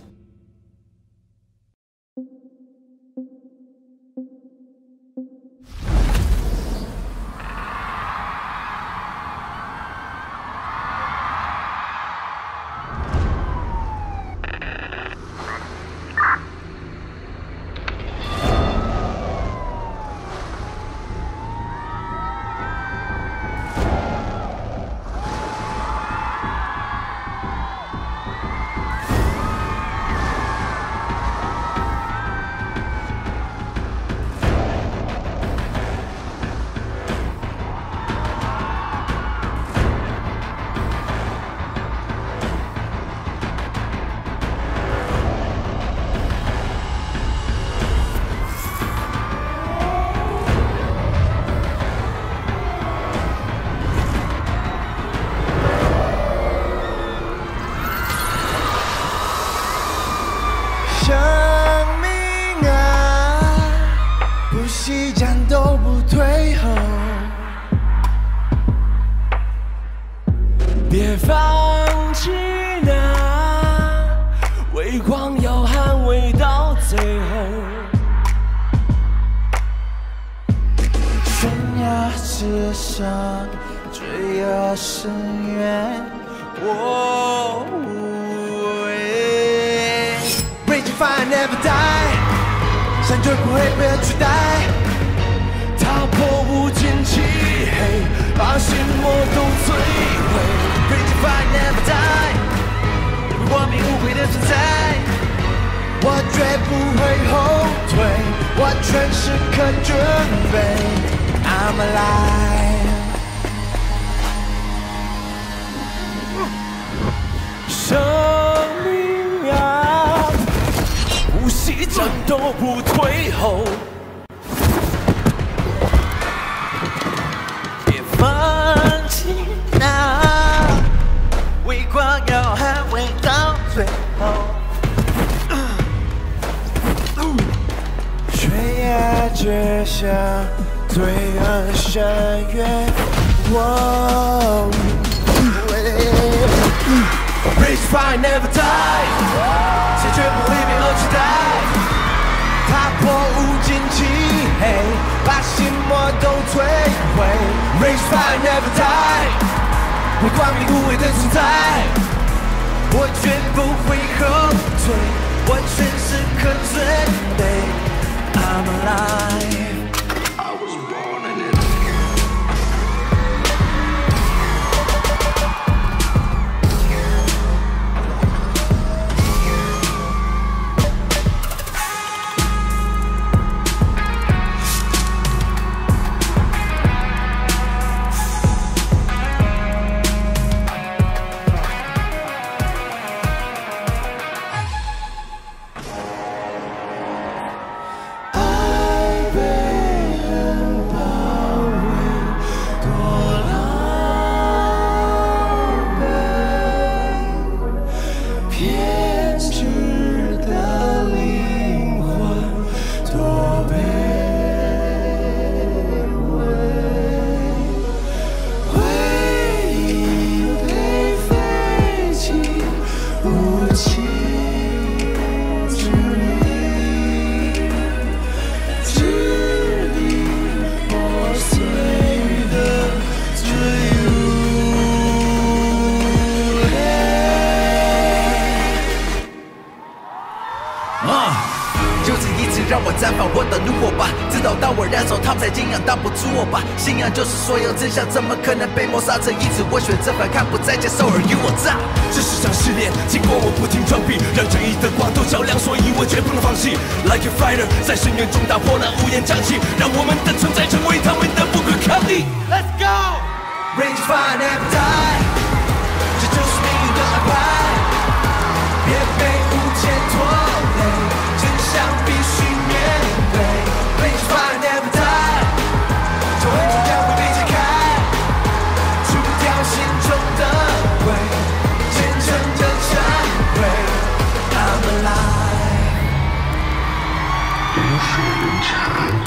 Speaker 17: 别放弃那微光，要捍卫到最后。悬崖之上，追呀深渊。Raging fire never die， 山绝不会被取代。踏破无尽漆黑，把心魔都摧毁。Raging fire never die， 我明无悔的存在，我绝不会后退，我全时刻准备。I'm alive。生命啊，不惜战斗不退后。放弃那微光，要捍卫到最后。悬崖绝响，罪恶深渊。Rage fire never die， 谁绝不会被恶取代。踏破无尽漆黑，把心魔都摧毁。Rage fire never die， 为光明无畏的存在，我绝不会后退，我全时刻准备。I'm alive。爱被
Speaker 5: 他们在阴阳挡不住我吧？信仰就是所有真相，怎么可能被抹杀成一次？我选择反抗，不再接受尔虞我诈。这是场试炼，尽管我不停撞壁，让正义的光都照亮，所以我绝不能放弃。Like a fighter， 在深渊中打破那乌烟瘴气，让我们的存在成为他们的不可抗力。Let's go，Range fire never die， 这就是命运的安排。别被误解拖累，真相必须面对。Range fire never die， 这问题将会被解开，除掉心中的鬼，虔诚的忏悔。I'm alive。人死人残。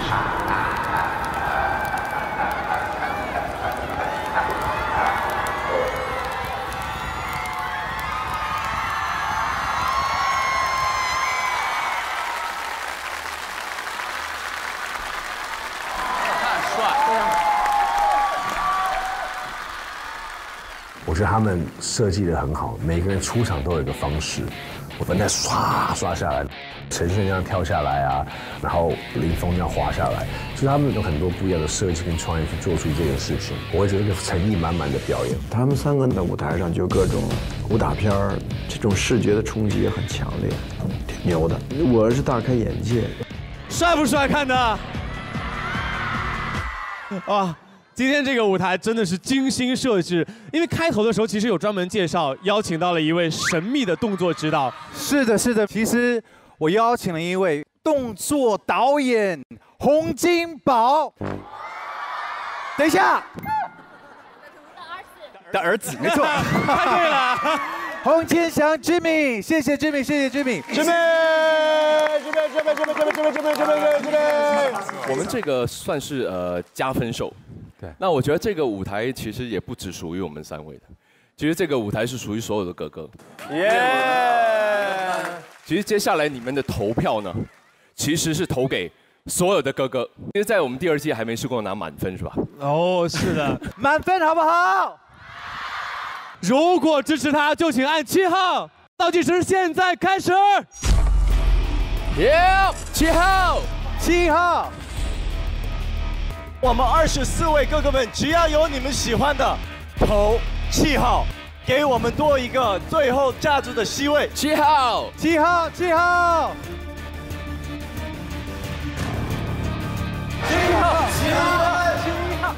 Speaker 11: 我觉得他们设计得很好，每个人出场都有一个方式，分带刷下来，陈轩这样跳下来啊，然后林峰这样滑下来，就是他们有很多不一样的设计跟创意去做出这件事情，我会觉得一个诚意满满的表演。
Speaker 20: 他们三个人在舞台上就各种武打片儿，这种视觉的冲击也很强烈，挺牛的。我是大开眼界。
Speaker 2: 帅不帅？看的？啊！今天这个舞台真的是精心设置，因为开头的时候其实有专门介绍，邀请到了一位神秘的动作指导。
Speaker 21: 是的，是的，其实我邀请了一位动作导演洪金宝。等一下，的儿子，没错，
Speaker 2: 太对了。
Speaker 21: 洪千祥 Jimmy， 谢谢 Jimmy， 谢谢 Jimmy。
Speaker 24: 我们这个算是加分秀。对，那我觉得这个舞台其实也不只属于我们三位的，其实这个舞台是属于所有的哥哥。耶！其实接下来你们的投票呢，其实是投给所有的哥哥。其实，在我们第2季还没试过拿满分是吧？
Speaker 2: 哦，是的，
Speaker 21: 满分好不好？
Speaker 2: 如果支持他，就请按7号。倒计时现在开始。
Speaker 21: 7号，7号。我们24位哥哥们，只要有你们喜欢的，投7号，给我们多一个最后家族的席位。7号，7号，7号，7号，7号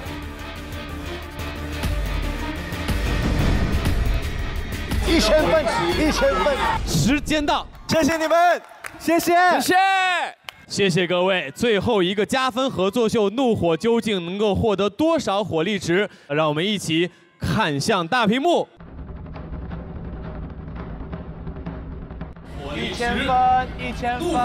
Speaker 21: ，1000分，1000分。
Speaker 2: 时间到，
Speaker 21: 谢谢你们，谢谢，
Speaker 2: 谢谢。谢谢各位，最后一个加分合作秀，怒火究竟能够获得多少火力值？让我们一起看向大屏幕。
Speaker 21: 1000分，1000分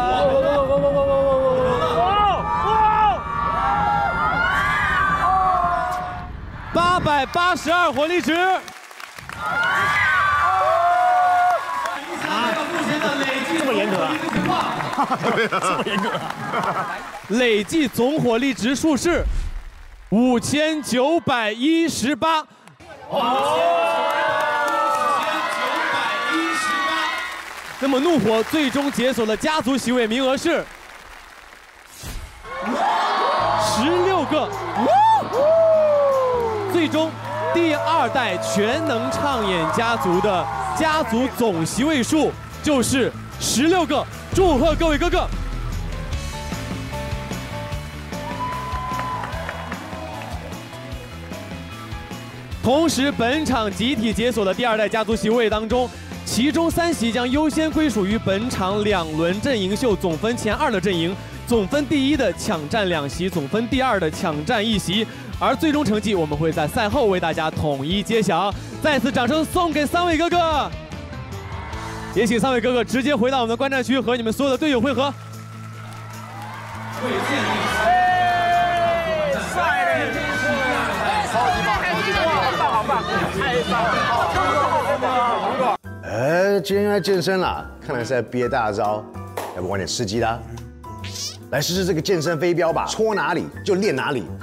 Speaker 2: ！882火力值。
Speaker 21: 这么严格啊？
Speaker 2: 这么严格。累计总火力值数是5918。 那么怒火最终解锁的家族席位名额是16个，最终第2代全能唱演家族的家族总席位数就是16个，祝贺各位哥哥！同时，本场集体解锁的第2代家族席位当中。 其中3席将优先归属于本场2轮阵营秀总分前2的阵营，总分第1的抢占2席，总分第2的抢占1席，而最终成绩我们会在赛后为大家统一揭晓。再次掌声送给3位哥哥，也请3位哥哥直接回到我们的观战区和你们所有的队友汇合。
Speaker 11: 今天来健身啦，看来是在憋大招，要不玩点刺激的？来试试这个健身飞镖吧，戳哪里就练哪里。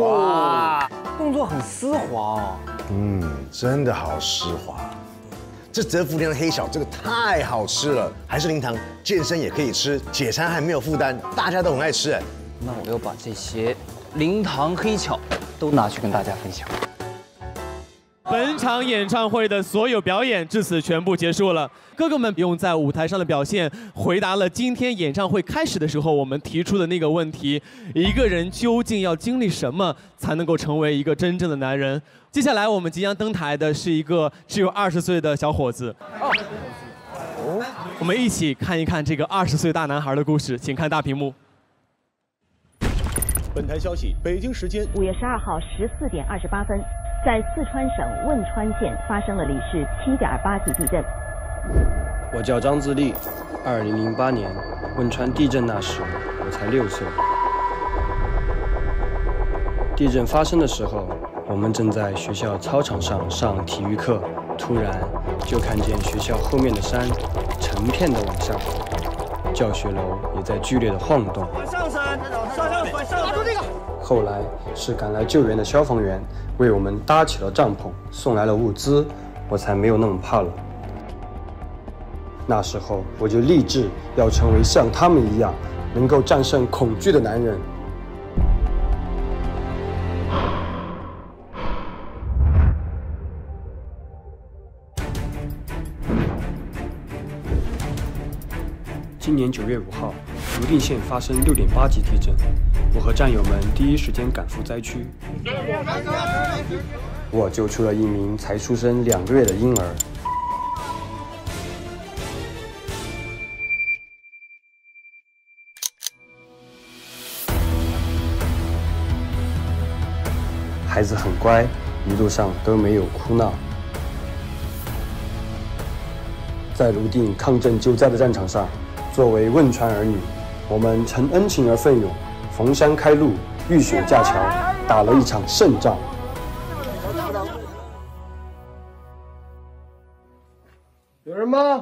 Speaker 20: 哇，动作很丝滑哦。
Speaker 11: 真的好丝滑。 这泽福林的黑小这个太好吃了，还是零糖，健身也可以吃，解馋还没有负担，大家都很爱吃哎。
Speaker 14: 那我要把这些零糖黑巧都拿去跟大家分享。
Speaker 2: 本场演唱会的所有表演至此全部结束了。哥哥们用在舞台上的表现，回答了今天演唱会开始的时候我们提出的那个问题：一个人究竟要经历什么才能够成为一个真正的男人？接下来我们即将登台的是一个只有20岁的小伙子。我们一起看一看这个20岁大男孩的故事，请看大屏幕。
Speaker 4: 本台消息，北京时间
Speaker 8: 5月12号14点28分，在四川省汶川县发生了里氏7.8级地震。
Speaker 10: 我叫张自立，2008年汶川地震那时我才6岁。地震发生的时候，我们正在学校操场上上体育课，突然就看见学校后面的山成片的往下滑，教学楼也在剧烈的晃动。
Speaker 4: 上山，上住这个。
Speaker 10: 后来是赶来救援的消防员为我们搭起了帐篷，送来了物资，我才没有那么怕了。那时候我就立志要成为像他们一样能够战胜恐惧的男人。今年9月5号，泸定县发生6.8级地震，我和战友们第一时间赶赴灾区。我救出了一名才出生2个月的婴儿。孩子很乖，一路上都没有哭闹。在泸定抗震救灾的战场上，作为汶川儿女，我们承恩情而奋勇，逢山开路，遇雪架桥，打了一场胜仗。
Speaker 4: 有人吗？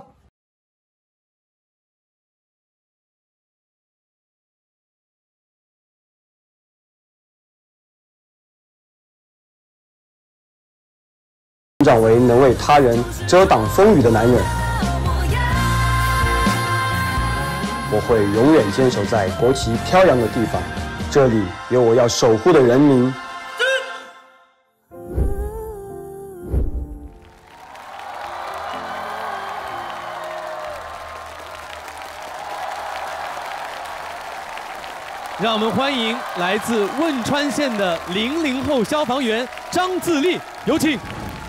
Speaker 10: 成长为能为他人遮挡风雨的男人。我会永远坚守在国旗飘扬的地方，这里有我要守护的人民。
Speaker 2: 让我们欢迎来自汶川县的00后消防员张自立，有请。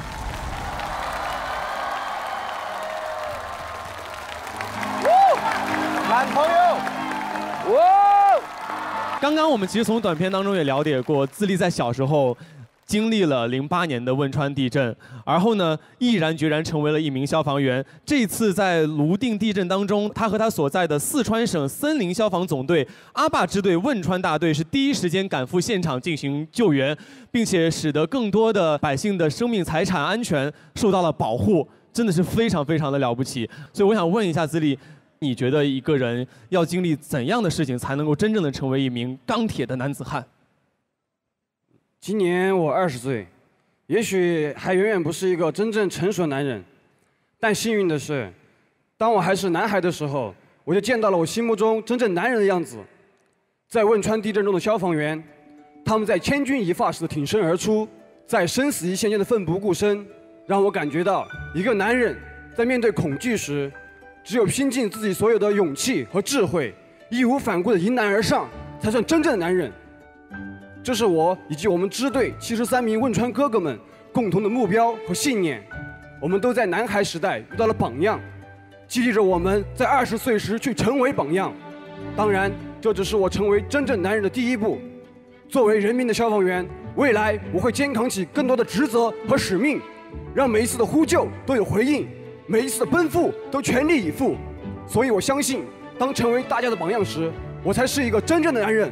Speaker 4: 男朋友，哇！
Speaker 2: 刚刚我们其实从短片当中也了解过，自立在小时候经历了08年的汶川地震，而后呢，毅然决然成为了一名消防员。这次在泸定地震当中，他和他所在的四川省森林消防总队阿坝支队汶川大队是第一时间赶赴现场进行救援，并且使得更多的百姓的生命财产安全受到了保护，真的是非常非常的了不起。所以我想问一下自立，你觉得一个人要经历怎样的事情才能够真正的成为一名钢铁的男子汉？
Speaker 10: 今年我20岁，也许还远远不是一个真正成熟的男人，但幸运的是，当我还是男孩的时候，我就见到了我心目中真正男人的样子。在汶川地震中的消防员，他们在千钧一发时的挺身而出，在生死一线间的奋不顾身，让我感觉到一个男人在面对恐惧时，只有拼尽自己所有的勇气和智慧，义无反顾地迎难而上，才算真正的男人。这是我以及我们支队73名汶川哥哥们共同的目标和信念。我们都在男孩时代遇到了榜样，激励着我们在20岁时去成为榜样。当然，这只是我成为真正男人的第一步。作为人民的消防员，未来我会肩扛起更多的职责和使命，让每一次的呼救都有回应，每一次的奔赴都全力以赴。所以我相信，当成为大家的榜样时，我才是一个真正的男人。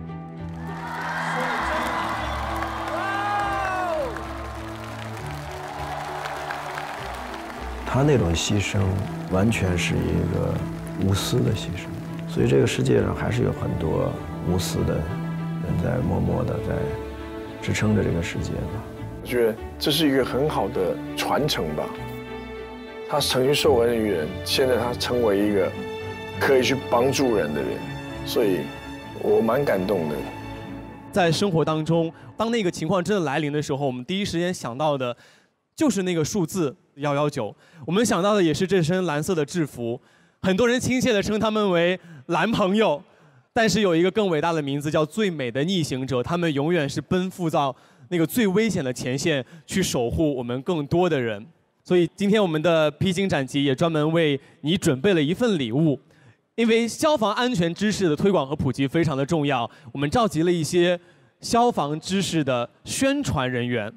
Speaker 20: 他那种牺牲完全是一个无私的牺牲，所以这个世界上还是有很多无私的人在默默的在支撑着这个世界吧。
Speaker 12: 我觉得这是一个很好的传承吧。
Speaker 1: 他曾经受恩于人，现在他成为一个可以去帮助人的人，所以我蛮感动的。
Speaker 2: 在生活当中，当那个情况真的来临的时候，我们第一时间想到的就是那个数字119，我们想到的也是这身蓝色的制服，很多人亲切地称他们为蓝朋友。但是有一个更伟大的名字叫最美的逆行者，他们永远是奔赴到那个最危险的前线，去守护我们更多的人。所以今天我们的披荆斩棘也专门为你准备了一份礼物，因为消防安全知识的推广和普及非常的重要，我们召集了一些消防知识的宣传人员，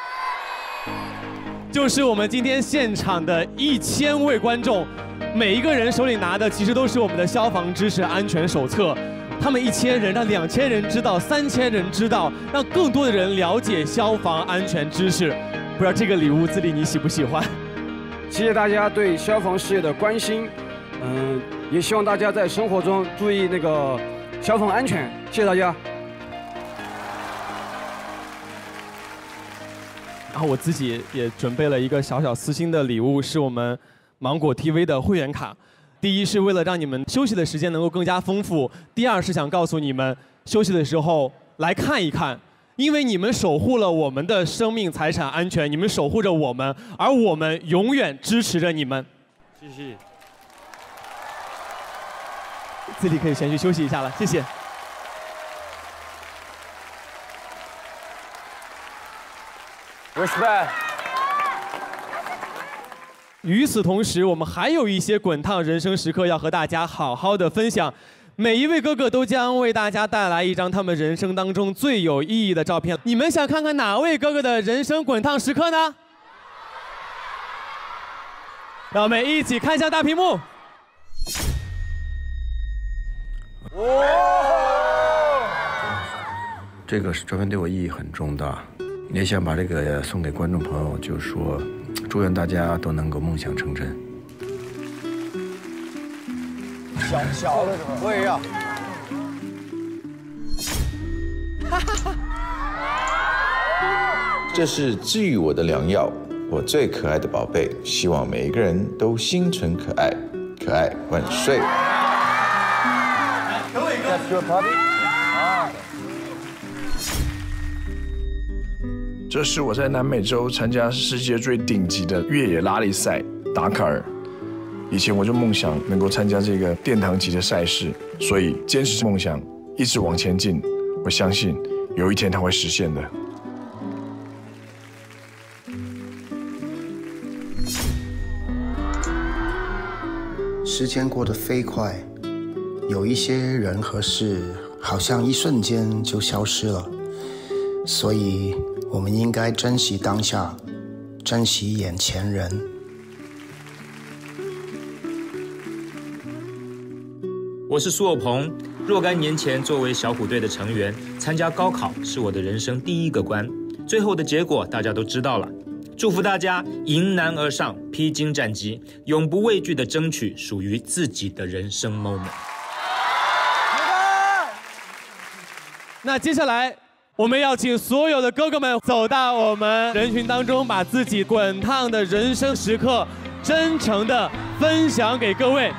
Speaker 2: 就是我们今天现场的1000位观众。每一个人手里拿的其实都是我们的消防知识安全手册，他们1000人让2000人知道，3000人知道，让更多的人了解消防安全知识。不知道这个礼物自立你喜不喜欢？
Speaker 10: 谢谢大家对消防事业的关心，也希望大家在生活中注意那个消防安全。谢谢大家。
Speaker 2: 然后我自己也准备了一个小小私心的礼物，是我们芒果 TV 的会员卡。第一是为了让你们休息的时间能够更加丰富，第二是想告诉你们，休息的时候来看一看，因为你们守护了我们的生命财产安全，你们守护着我们，而我们永远支持着你们。
Speaker 10: 谢谢。
Speaker 2: 自己可以先去休息一下了，谢谢。
Speaker 3: Respect。
Speaker 2: 与此同时，我们还有一些滚烫人生时刻要和大家好好的分享。每一位哥哥都将为大家带来一张他们人生当中最有意义的照片。你们想看看哪位哥哥的人生滚烫时刻呢？让我们一起看向大屏幕。
Speaker 20: 这个照片对我意义很重大，也想把这个送给观众朋友，就是说，祝愿大家都能够梦想成真。
Speaker 4: 小的是吧？我也要。
Speaker 9: 这是治愈我的良药，我最可爱的宝贝，希望每一个人都心存可爱，可爱万岁。
Speaker 1: 这是我在南美洲参加世界最顶级的越野拉力赛达喀尔。以前我就梦想能够参加这个殿堂级的赛事，所以坚持梦想，一直往前进。我相信有一天它会实现的。
Speaker 7: 时间过得飞快，有一些人和事好像一瞬间就消失了，所以我们应该珍惜当下，珍惜眼前人。
Speaker 12: 我是苏有朋，若干年前作为小虎队的成员，参加高考是我的人生第一个关，最后的结果大家都知道了。祝福大家迎难而上，披荆斩棘，永不畏惧地争取属于自己的人生 moment。
Speaker 2: 那接下来，我们要请所有的哥哥们走到我们人群当中，把自己滚烫的人生时刻真诚地分享给各位。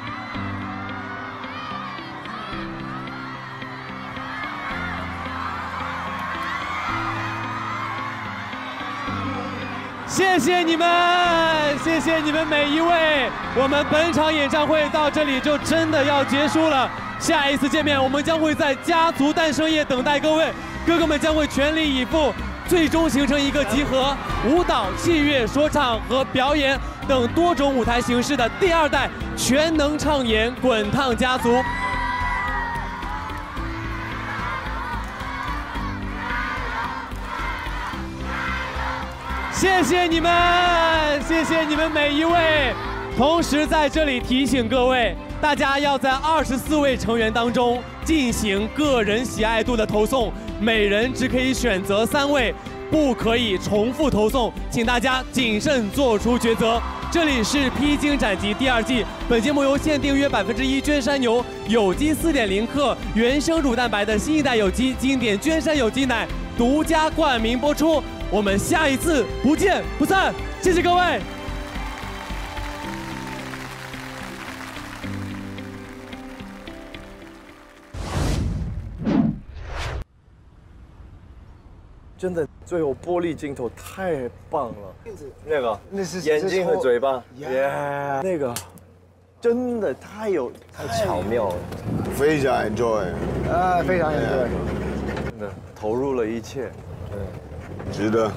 Speaker 2: 谢谢你们，谢谢你们每一位。我们本场演唱会到这里就真的要结束了。下一次见面，我们将会在家族诞生夜等待各位。哥哥们将会全力以赴，最终形成一个集合舞蹈、器乐、说唱和表演等多种舞台形式的第二代全能唱演滚烫家族。谢谢你们，谢谢你们每一位。同时在这里提醒各位，大家要在24位成员当中进行个人喜爱度的投送，每人只可以选择3位，不可以重复投送，请大家谨慎做出抉择。这里是披荆斩棘第2季，本节目由限定约1%娟山牛有机4.0克原生乳蛋白的新一代有机经典娟山有机奶独家冠名播出。我们下一次不见不散，谢谢各位。
Speaker 18: 真的，最后玻璃镜头太棒了。那个，
Speaker 4: 那是
Speaker 18: 眼睛和嘴巴，
Speaker 4: 耶，
Speaker 18: 那个真的太巧妙了，
Speaker 4: 非常 enjoy， 非常 enjoy，
Speaker 18: 真的投入了一切，对，
Speaker 4: 值得。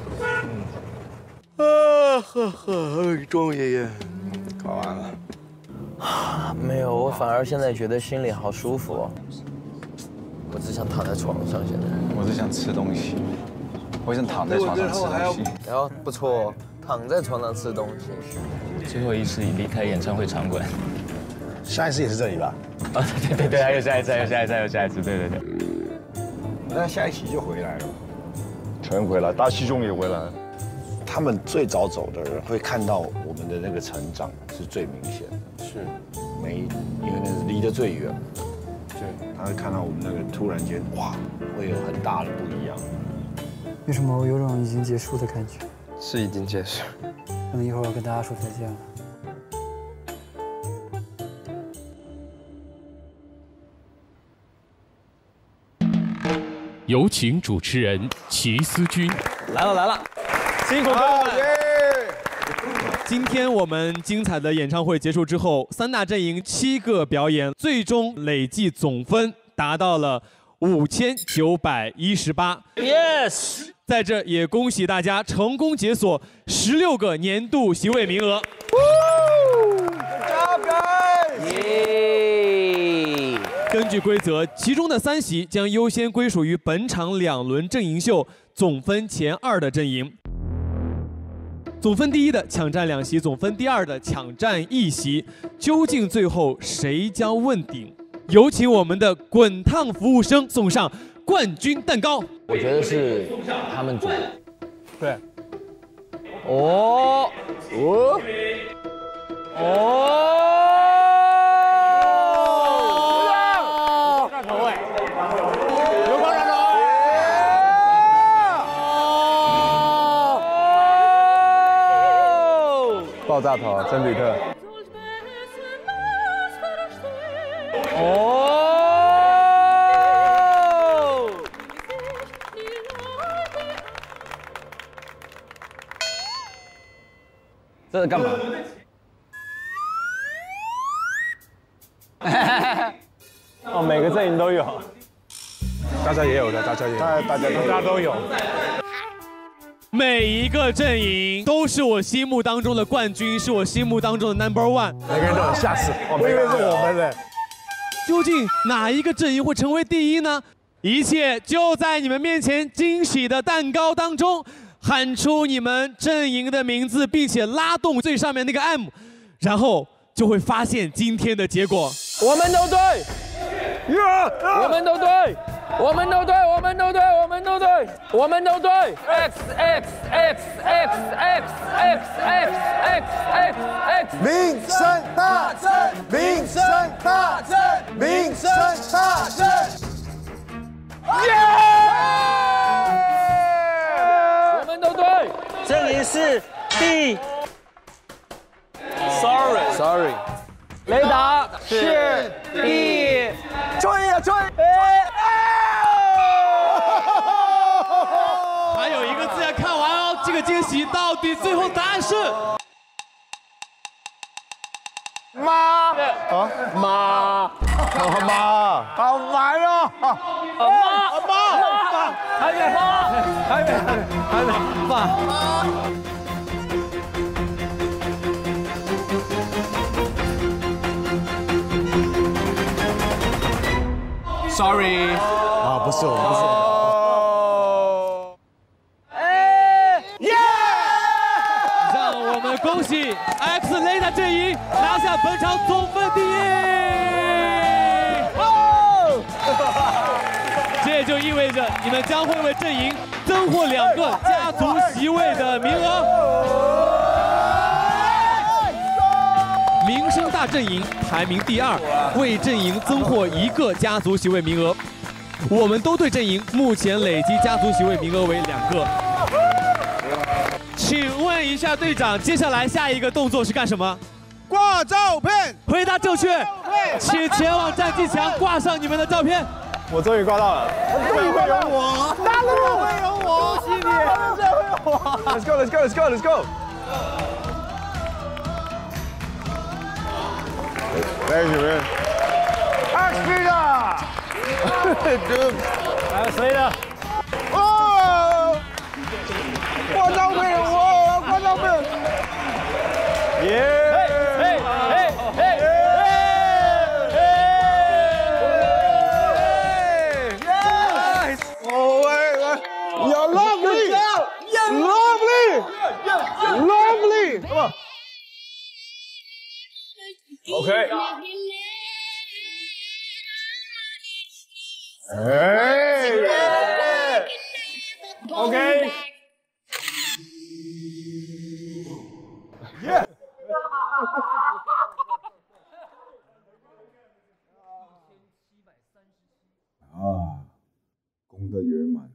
Speaker 18: 终于
Speaker 4: 考完了。
Speaker 20: 没有，我反而现在觉得心里好舒服哦。我只想躺在床上，现在。
Speaker 16: 我只想吃东西，我想躺在床上吃东西。
Speaker 20: 然后不错，躺在床上吃东西。
Speaker 12: 最后一次离开演唱会场馆。
Speaker 11: 下一次也是这里吧？
Speaker 12: 啊，对，还有下一次，对。
Speaker 11: 那下一期就回来了。
Speaker 4: 全回来，大西中也回来。
Speaker 11: 他们最早走的人会看到我们的那个成长是最明显的，
Speaker 18: 是，
Speaker 11: 因为那是离得最远，对，他会看到我们那个突然间哇，会有很大的不一样。
Speaker 6: 为什么我有种已经结束的感觉？
Speaker 20: 是已经结束，
Speaker 6: 可能一会儿要跟大家说再见了。
Speaker 15: 有请主持人齐思钧。
Speaker 2: 来了，辛苦各位。今天我们精彩的演唱会结束之后，3大阵营7个表演，最终累计总分达到了5918。Yes， 在这也恭喜大家成功解锁16个年度席位名额。根据规则，其中的3席将优先归属于本场2轮阵营秀总分前2的阵营。总分第1的抢占2席，总分第2的抢占1席，究竟最后谁将问鼎？有请我们的滚烫服务生送上冠军蛋糕。
Speaker 20: 我觉得是他们组。
Speaker 2: 对。
Speaker 20: 哦。
Speaker 2: 大口味。
Speaker 16: 爆炸头，真比特。
Speaker 20: 这是干嘛？
Speaker 18: 哦，每个阵营都有，
Speaker 11: 大家也有的，大家都有。
Speaker 2: 每一个阵营都是我心目当中的冠军，是我心目当中的 No.1。
Speaker 11: 每个人都有下次，我以为是我们的。
Speaker 2: 究竟哪一个阵营会成为第1呢？一切就在你们面前惊喜的蛋糕当中，喊出你们阵营的名字，并且拉动最上面那个 M， 然后就会发现今天的结果。
Speaker 20: 我们都对，我们都对。我们都对 ，X，
Speaker 4: 名声大振，名声大振，名声大振。
Speaker 20: 耶！我们都对，
Speaker 3: 阵营是第。
Speaker 20: Sorry， 雷达是第。
Speaker 4: 吹！
Speaker 2: 还有一个字要看完哦，这个惊喜到底最后答案是
Speaker 4: 妈
Speaker 18: 妈，
Speaker 4: 好烦哦！
Speaker 3: 妈，还没
Speaker 2: 爸。
Speaker 20: Sorry，
Speaker 11: 啊，不是我。
Speaker 2: 让我们恭喜 X Leta 阵营拿下本场总分第1。这也就意味着你们将会为阵营增获2个家族席位的名额。名声大阵营排名第2，为阵营增获1个家族席位名额。我们都对阵营目前累计家族席位名额为2个。请问一下队长，接下来下一个动作是干什么？
Speaker 4: 挂照片。
Speaker 2: 回答正确，请前往战绩墙挂上你们的照片。
Speaker 18: 我终于挂到了，
Speaker 4: 终于会有我，大陆会有我。 Let's go, let's go, let's go, let's go. Thank you, man. Axpeeder! Dude.
Speaker 21: 还有谁的？
Speaker 4: 哦！观众朋友，哇！观众朋友，耶！嘿，嘿，嘿，嘿！ Yes! Oh, wait, you're lovely! Lovely! Lovely! Come on. Okay. Hey! Okay. Yeah.
Speaker 13: 啊，功德圆满，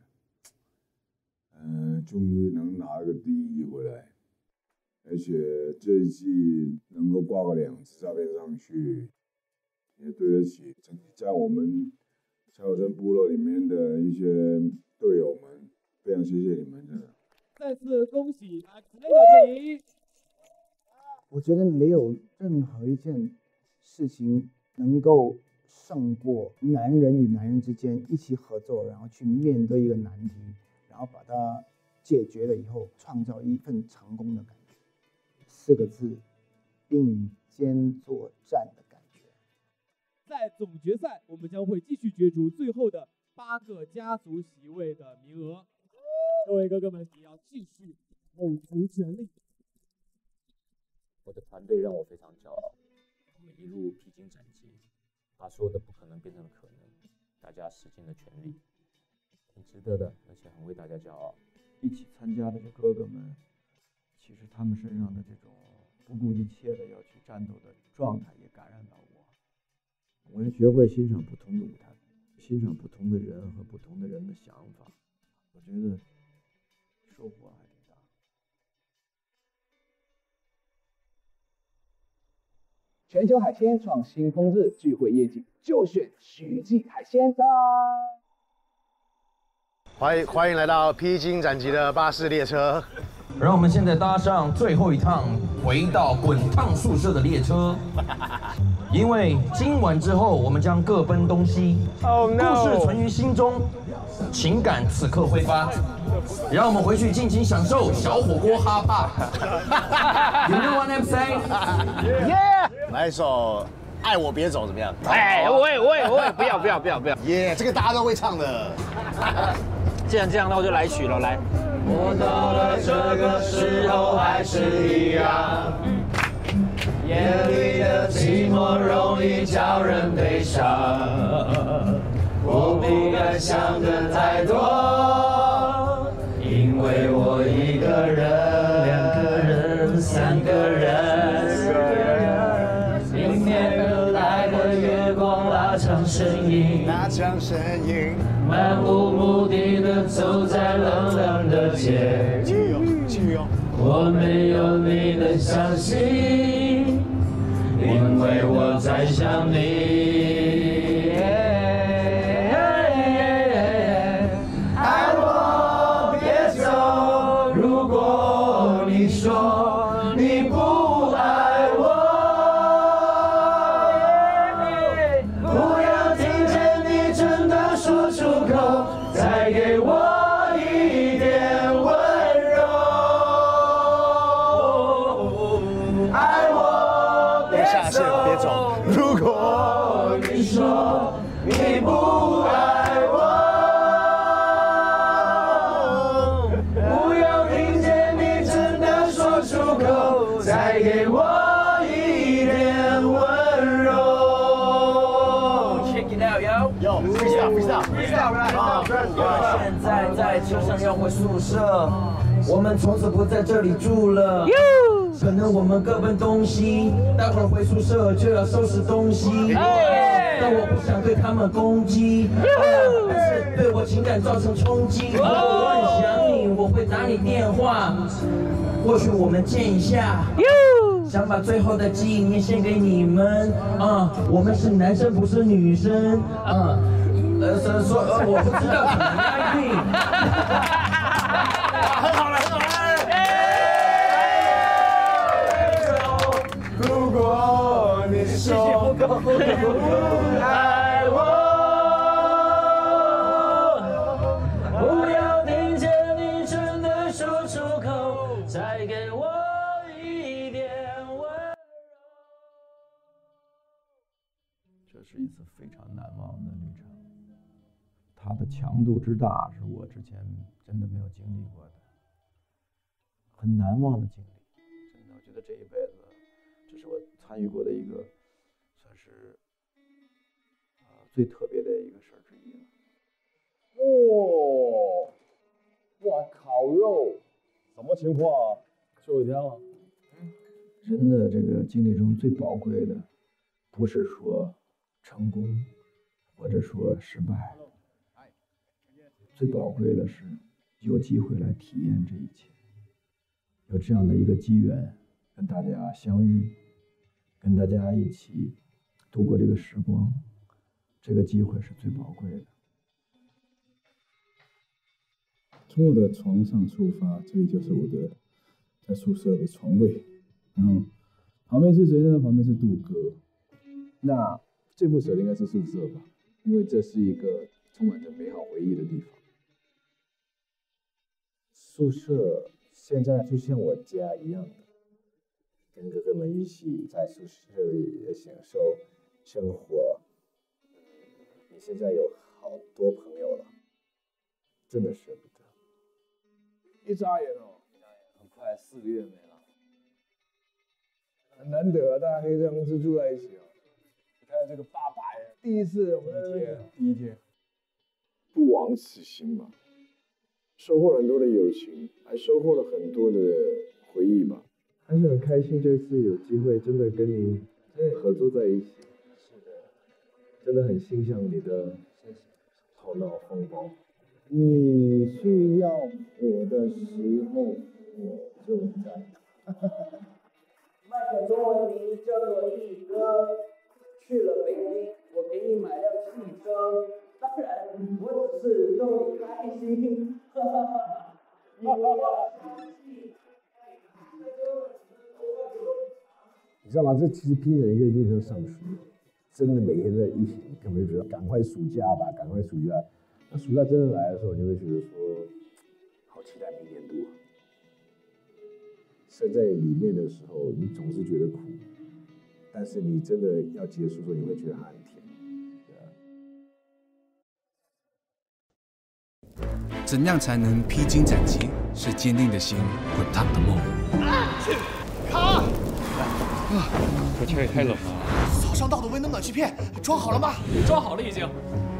Speaker 13: 终于能拿个第一回来，而且这一季能够挂个2次照片上去，也对得起在我们小镇部落里面的一些队友们，非常谢谢你们，真的。
Speaker 2: 再次恭喜Axpeeder电影。
Speaker 19: 我觉得没有任何一件事情能够胜过男人与男人之间一起合作，然后去面对一个难题，然后把它解决了以后，创造一份成功的感觉。4个字：并肩作战的感觉。
Speaker 2: 在总决赛，我们将会继续角逐最后的8个家族席位的名额。各位哥哥们，也要继续卯足全力。
Speaker 12: 我的团队让我非常骄傲，我们一路披荆斩棘，把所有的不可能变成了可能，大家使尽了全力，挺值得的，而且很为大家骄傲。
Speaker 20: 一起参加的这哥哥们，其实他们身上的这种不顾一切的要去战斗的状态也感染到我。我要学会欣赏不同的舞台，欣赏不同的人和不同的人的想法，我觉得收获还挺大。
Speaker 22: 全球海鲜创新风日聚会业绩就选徐记海鲜的。
Speaker 4: 欢迎来到披荆斩棘的巴士列车。
Speaker 23: 让我们现在搭上最后一趟回到滚烫宿舍的列车，因为今晚之后我们将各奔东西。
Speaker 4: Oh no！
Speaker 23: 故事存于心中，情感此刻挥发。让我们回去尽情享受小火锅哈帕。You know what I'm saying?
Speaker 4: Yeah！ 来一首《爱我别走》怎么样？
Speaker 3: 哎，我也不要。
Speaker 4: 耶，这个大家都会唱的。
Speaker 3: 既然这样，那我就来曲了，来。
Speaker 5: 我到了这个时候还是一样，夜里的寂寞容易叫人悲伤。我不敢想的太多，因为我一个人、2个人、3个人，迎面而来的月光拉长身影，漫无目的的走在冷冷的街，我没有你的相信，因为我在想你。爱我别走，如果你说你不爱我，不要听见你真的说出口，再给我一点温柔。爱我别走，如果你说你不爱我，不要听见你真的说出口，再给我一点温柔。Check it out, yo. Freestyle, right? 现在在车上要回宿舍，我们从此不在这里住了。可能我们各奔东西，待会儿回宿舍就要收拾东西。但我不想对他们攻击，但是对我情感造成冲击。我很想你，我会打你电话，或许我们见一下。想把最后的纪念献给你们，我们是男生不是女生，说我不知道，可能押韵。很好了，
Speaker 3: 爱我，不要听见你真的说出口，再给我一点温柔。
Speaker 20: 这是一次非常难忘的旅程，它的强度之大是我之前真的没有经历过的，很难忘的经历。真的，我觉得这一辈子，这是我参与过的一个算是最特别的一个事儿之一了。
Speaker 4: 哇，烤肉，什么情况啊？最后一天了。
Speaker 20: 人的这个经历中最宝贵的，不是说成功，或者说失败，最宝贵的是有机会来体验这一切，有这样的一个机缘跟大家相遇，跟大家一起度过这个时光，这个机会是最宝贵的。
Speaker 13: 从我的床上出发，这里就是我的在宿舍的床位，然后旁边是谁呢？旁边是杜哥。那最不舍的应该是宿舍吧，因为这是一个充满着美好回忆的地方。
Speaker 19: 宿舍现在就像我家一样的，跟哥哥们一起在宿舍里也享受生活。你现在有好多朋友了，真的舍不得。
Speaker 4: 一眨眼哦，
Speaker 20: 很快4个月没了，
Speaker 4: 很难得啊，大家可以这样子住在一起哦。你看这个800，第一次我们
Speaker 13: 第一天，不枉此行吧，收获了很多的友情，还收获了很多的回忆吧。
Speaker 20: 还是很开心这次有机会真的跟你合作在一起。
Speaker 19: 是的，
Speaker 20: 真的很欣赏你的头脑风暴。
Speaker 19: 你需要我的时候，我就在。
Speaker 22: 麦克中文名叫做力哥，去了北京，我给你买辆汽车，当然我只是逗你开心，哈哈哈。你不要生气。
Speaker 11: 你知道吗？这其实拼成一个列车上学，真的每天在一起，可能会觉得赶快暑假吧，赶快暑假。那暑假真的来的时候，你会觉得说，好期待明年度啊。身在里面的时候，你总是觉得苦，但是你真的要结束的时候，你会觉得它很甜。
Speaker 8: 怎样才能披荆斩棘？是坚定的心，滚烫的梦。
Speaker 5: 卡！
Speaker 15: 这天也太冷了。
Speaker 5: 早上到的威能暖气片装好了吗？
Speaker 3: 装好了已经。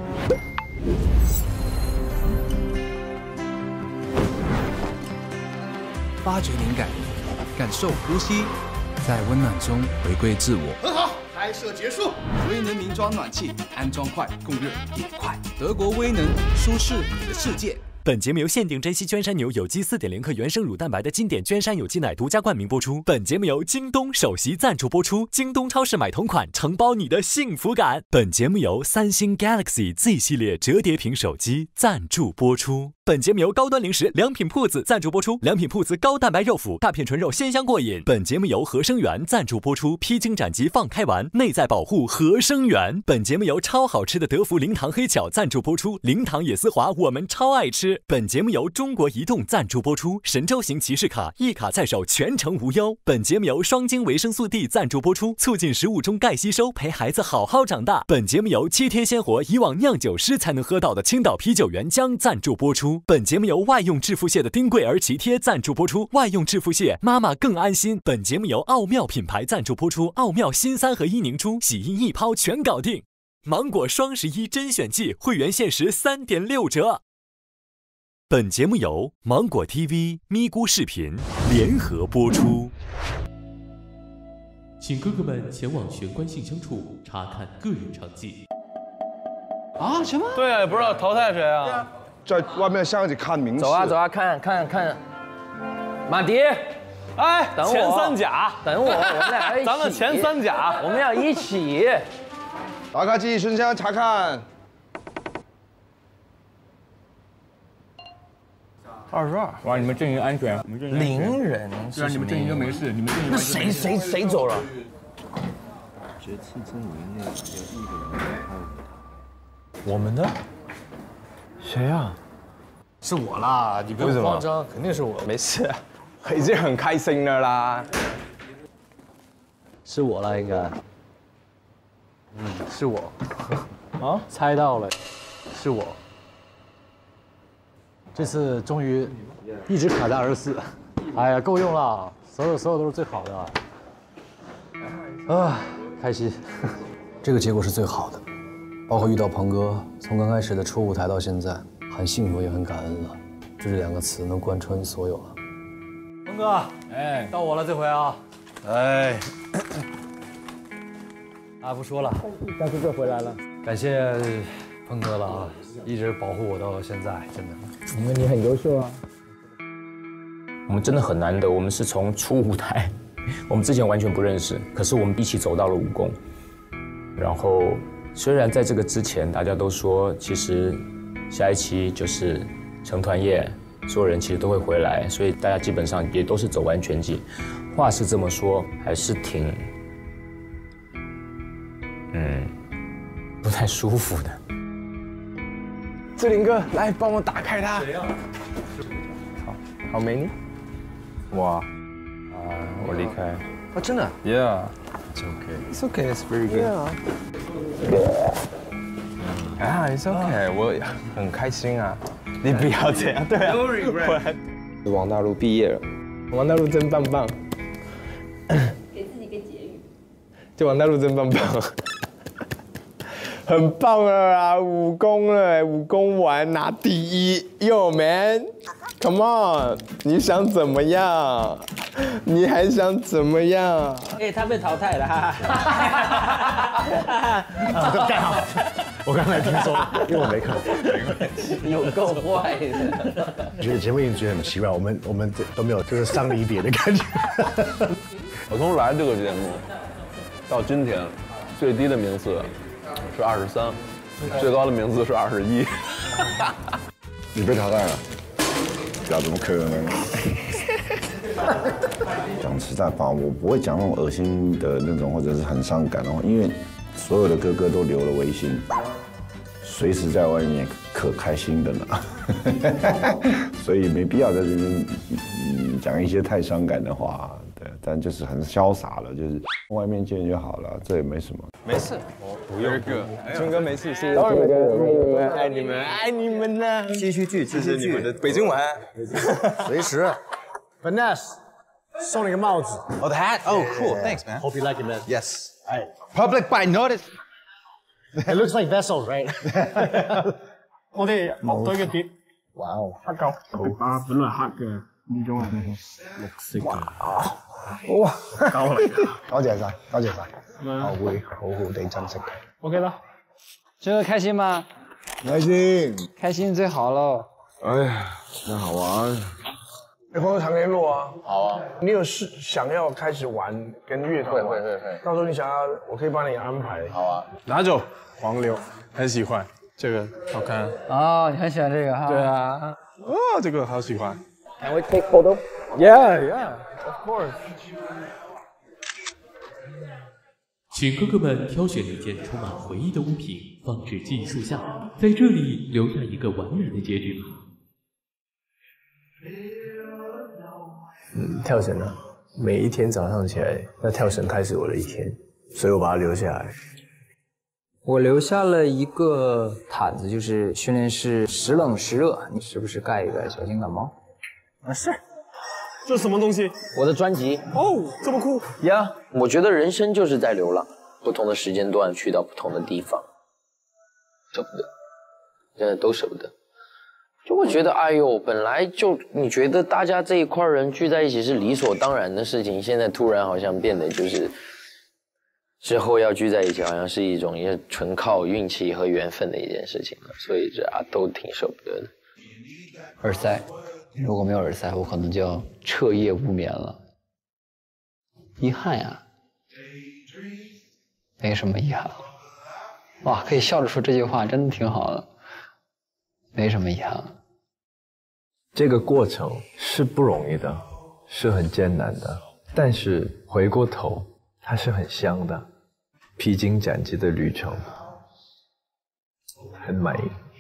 Speaker 8: 发掘灵感，感受呼吸，在温暖中回归自我。
Speaker 5: 很好，拍摄结束。
Speaker 8: 威能名装暖气，安装快，供热也快。德国威能，舒适你的世界。
Speaker 14: 本节目由限定珍稀娟山牛有机4.0克原生乳蛋白的经典娟山有机奶独家冠名播出。本节目由京东首席赞助播出。京东超市买同款，承包你的幸福感。本节目由三星 Galaxy Z 系列折叠屏手机赞助播出。本节目由高端零食良品铺子赞助播出。良品铺子高蛋白肉脯，大片纯肉鲜香过瘾。本节目由合生元赞助播出。披荆斩棘放开玩，内在保护合生元。本节目由超好吃的德芙零糖黑巧赞助播出。零糖野丝滑，我们超爱吃。本节目由中国移动赞助播出。神州行骑士卡，一卡在手，全程无忧。本节目由双晶维生素 D 赞助播出，促进食物中钙吸收，陪孩子好好长大。本节目由7天鲜活，以往酿酒师才能喝到的青岛啤酒原浆赞助播出。本节目由外用致富蟹的丁贵儿脐贴赞助播出，外用致富蟹，妈妈更安心。本节目由奥妙品牌赞助播出，奥妙新3合1凝珠，洗衣一抛全搞定。芒果双11甄选季会员限时3.6折。本节目由芒果 TV、咪咕视频联合播出。
Speaker 15: 请哥哥们前往玄关信箱处查看个人成绩。
Speaker 21: 啊？什么？
Speaker 4: 对啊，也不知道淘汰谁啊。
Speaker 13: 在外面巷子看名次。
Speaker 3: 走啊走啊，看。马迪，
Speaker 4: 哎，
Speaker 3: 等我。
Speaker 4: 前3甲，
Speaker 3: 等我，我们俩要一起。
Speaker 4: 咱们前3甲，
Speaker 3: 我们要一起。
Speaker 13: 打开记忆信箱查看。
Speaker 4: 22。
Speaker 21: 哇，你们阵营安全，我们阵营
Speaker 3: 0人。
Speaker 21: 对啊，你们阵营就没事，你们阵营。
Speaker 3: 那谁走了？
Speaker 18: 觉得庆生舞营内有1个人还有他。
Speaker 9: 我们的？谁啊？是我啦，你不用慌张，肯定是我。
Speaker 10: 没事，已经很开心了啦。
Speaker 3: 是我啦，应该。
Speaker 9: 是我。
Speaker 3: 啊？猜到了，是我。这次终于一直卡在24，哎呀，够用了，所有都是最好的。啊，开心。
Speaker 6: 这个结果是最好的，包括遇到鹏哥，从刚开始的初舞台到现在，很幸福也很感恩了。就这2个词能贯穿所有了。
Speaker 3: 鹏哥，哎，到我了这回啊，哎，不说了，大哥哥回来了，感谢鹏哥了啊，一直保护我到现在，真的，因为你很优秀啊。
Speaker 12: 我们真的很难得，我们是从初舞台，我们之前完全不认识，可是我们一起走到了武功。然后虽然在这个之前，大家都说其实下一期就是成团夜，所有人其实都会回来，所以大家基本上也都是走完全季。话是这么说，还是挺，不太舒服的。
Speaker 10: 志玲哥，来帮我打开它。谁啊？好美女。
Speaker 9: 哇，我离开。
Speaker 10: 哦，真的
Speaker 9: ？Yeah，it's okay.
Speaker 10: It's okay. It's very good. It's okay. 我很开心啊。你不要这样，对啊。No regret. 王大陆毕业了，王大陆真棒棒。
Speaker 17: 给自己个结语。
Speaker 10: 这王大陆真棒棒。很棒了啊，武功了，武功完拿第1 ，Yo man，Come on， 你想怎么样？你还想怎么样？
Speaker 17: 哎，他被淘汰了，哈哈。
Speaker 11: 干好，我刚才听说，因为我没看，
Speaker 17: 有够坏的。
Speaker 11: 我觉得节目一直觉得很奇怪，我们都没有就是伤离别的感觉。
Speaker 18: 我从来这个节目到今天，最低的名次是23，最高的名次是21。
Speaker 13: 你被淘汰了？呀，怎么可能？讲实在话，我不会讲那种恶心的那种，或者是很伤感的话，因为所有的哥哥都留了微信，随时在外面可开心的呢，所以没必要在这边讲一些太伤感的话。对，但就是很潇洒了，就是外面见就好了，这也没什么。
Speaker 10: 没事，不用哥，春哥没事，是春哥，爱你们，爱你们呢。
Speaker 4: 继续剧，继续剧，
Speaker 10: 北京碗，
Speaker 11: 随时。Vanessa， 送你个帽子。
Speaker 4: Oh, the hat? Oh, cool. Thanks, man.
Speaker 11: Hope you like it, man.
Speaker 4: Yes.
Speaker 11: Hey.
Speaker 4: Public by notice.
Speaker 11: It looks like vessels, right? 我哋落隊嘅碟。哇哦，黑膠。啊，本來黑嘅，呢種係綠色嘅。哇，膠嚟㗎。多謝晒，多謝晒。我會好好地珍惜嘅。OK 啦。
Speaker 6: 这个开心吗？
Speaker 13: 开心，
Speaker 6: 开心最好了。
Speaker 13: 哎呀，真好玩。
Speaker 1: 跟朋友常联络啊。
Speaker 13: 好啊。
Speaker 1: 你有想要开始玩跟乐团玩？会。到时候你想要，我可以帮你安排。
Speaker 13: 好啊。
Speaker 9: 拿走，黄牛，很喜欢，这个好看。
Speaker 6: 哦，你很喜欢这个哈？
Speaker 9: 对啊。哦，这个好喜欢。
Speaker 6: Can we take photo?
Speaker 9: Yeah, of course.
Speaker 15: 请哥哥们挑选一件充满回忆的物品，放置记忆树下，在这里留下一个完美的结局吧。
Speaker 24: 跳绳啊，每一天早上起来，那跳绳开始我的一天，所以我把它留下来。
Speaker 6: 我留下了一个毯子，就是训练室时冷时热，你时不时盖一个，小心感冒。
Speaker 9: 是。这是什么东西？
Speaker 17: 我的专辑。
Speaker 9: 哦，这么酷
Speaker 17: 呀！我觉得人生就是在流浪，不同的时间段去到不同的地方，舍不得，真的都舍不得。就会觉得，哎呦，本来就你觉得大家这一块人聚在一起是理所当然的事情，现在突然好像变得就是之后要聚在一起，好像是一种也纯靠运气和缘分的一件事情了，所以这都挺舍不得的。
Speaker 6: 耳塞。如果没有耳塞，我可能就要彻夜无眠了。遗憾呀，没什么遗憾。哇，可以笑着说这句话，真的挺好的。没什么遗憾。
Speaker 18: 这个过程是不容易的，是很艰难的，但是回过头，它是很香的。 披荆斩棘的旅程，很满意。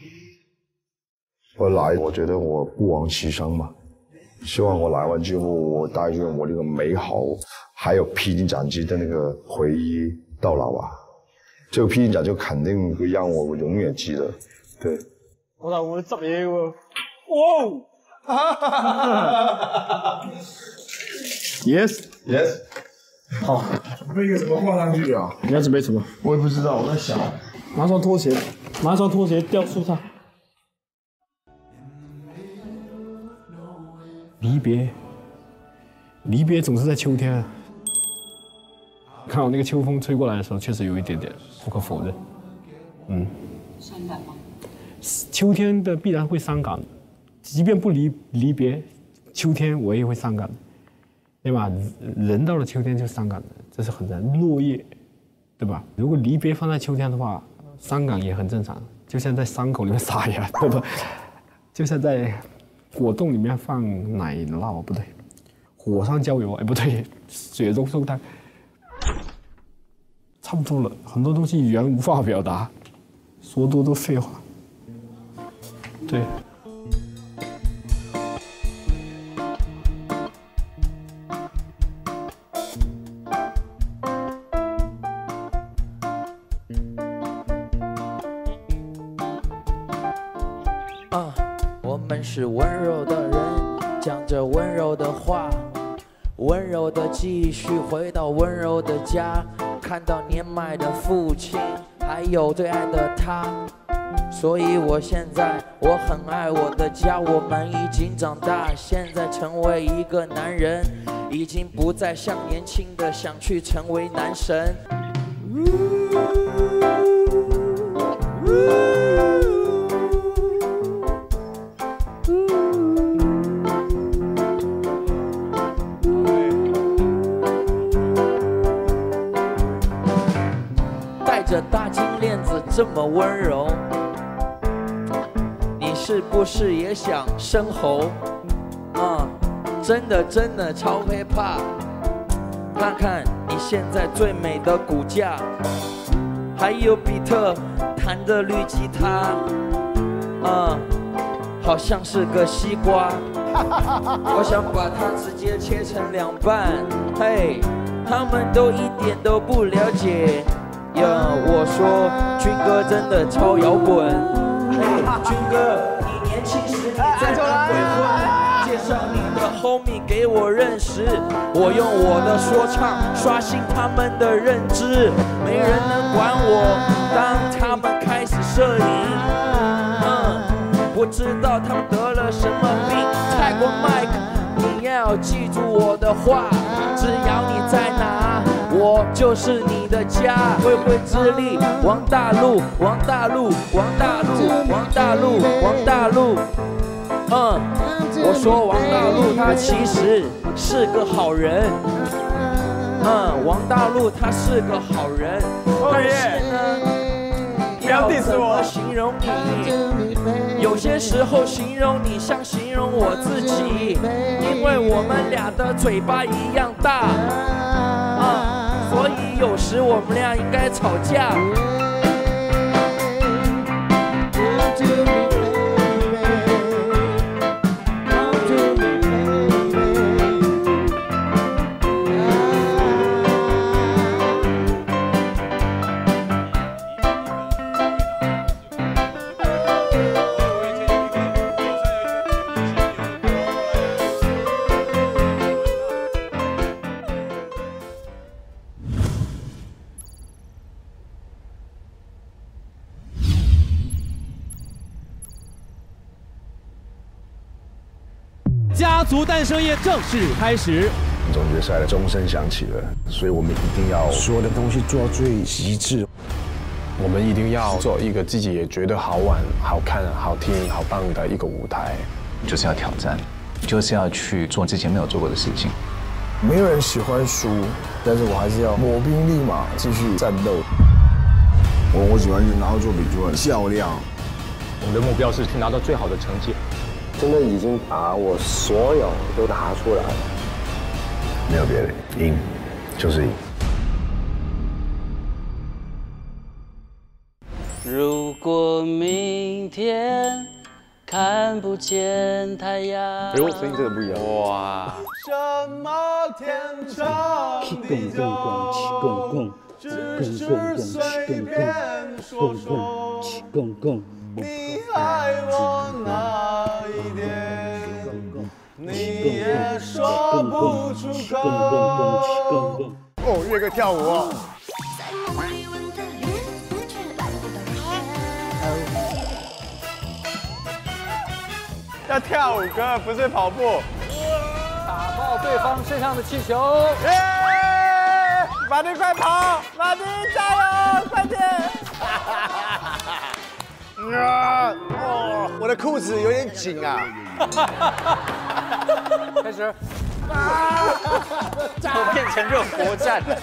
Speaker 13: 我来，我觉得我不枉此生嘛。希望我来完之后，我带着我这个美好，还有披荆斩棘的那个回忆到老啊。这个披荆斩棘肯定会让我永远記得。對。
Speaker 4: 我大會執嘢喎。哇！Yes。好，準備一個什麼掛上去啊？你要準備什麼？我也不知道，我在想。拿雙拖鞋，拿雙拖鞋吊樹上。
Speaker 2: 离别总是在秋天啊。看到那个秋风吹过来的时候，确实有一点点，不可否认。
Speaker 7: 伤感吗？
Speaker 2: 秋天的必然会伤感，即便不离别，秋天我也会伤感，对吧？人到了秋天就伤感的，这是很正常。落叶，对吧？如果离别放在秋天的话，伤感也很正常，就像在伤口里面撒盐，对不？就像在果冻里面放奶酪，不对，火上浇油，哎，不对，雪中送炭，差不多了。很多东西语言无法表达，说多都废话。对。
Speaker 17: 我们是温柔的人，讲着温柔的话，温柔的继续回到温柔的家，看到年迈的父亲，还有最爱的他。所以我现在我很爱我的家，我们已经长大，现在成为一个男人，已经不再像年轻的想去成为男神。戴着大金链子这么温柔，你是不是也想生猴？真的超hiphop。看看你现在最美的骨架，还有比特弹的绿吉他，好像是个西瓜。我想把它直接切成2半，嘿，他们都一点都不了解。我说军哥真的超摇滚，嘿，军哥，你年轻时你在跟鬼混，介绍你的 homie 给我认识，我用我的说唱刷新他们的认知，没人能管我。当他们开始摄影，不知道他们得了什么病。泰国 Mike， 你要记住我的话，只要你在哪，我就是你的家。挥挥之力，王大陆，王大陆，王大陆，王大陆，王大陆。我说王大陆他其实是个好人。王大陆他是个好人，但是呢，要怎么形容你？有些时候形容你像形容我自己，因为我们俩的嘴巴一样大，所以有时我们俩应该吵架。
Speaker 15: 家族诞生夜正式开始，
Speaker 11: 总决赛的钟声响起了，所以我们一定要所有的东西做到最极致。
Speaker 2: 我们一定要做一个自己也觉得好玩、好看、好听、好棒的一个舞台，
Speaker 16: 就是要挑战，就是要去做之前没有做过的事情。
Speaker 1: 没有人喜欢输，但是我还是要抹兵立马继续战斗。
Speaker 13: 我喜欢去拿到作品就很较量。
Speaker 9: 我们的目标是去拿到最好的成绩。
Speaker 6: 真的已经把我所有都拿出来了，
Speaker 11: 没有别的，赢就是赢。
Speaker 3: 如果明天看不见太阳。
Speaker 24: 哎呦，声音真的不一样。
Speaker 21: 哇！什么天长地久，只是随便说说。你爱我哪一点，你也说不出口。
Speaker 10: 哦，岳哥跳舞哦。要跳舞歌，不是跑步。
Speaker 9: 打爆对方身上的气球。
Speaker 10: 耶！马丁快跑！马丁加油！快点！哦，我的裤子有点紧啊。
Speaker 9: 开始。我变成热火战了。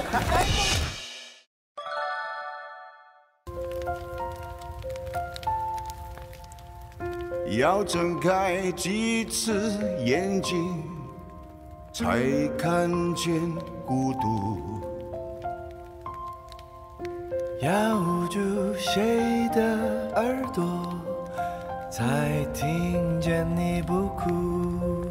Speaker 19: 要睁开几次眼睛，才看见孤独。
Speaker 5: 要捂住谁的耳朵，才听见你不哭。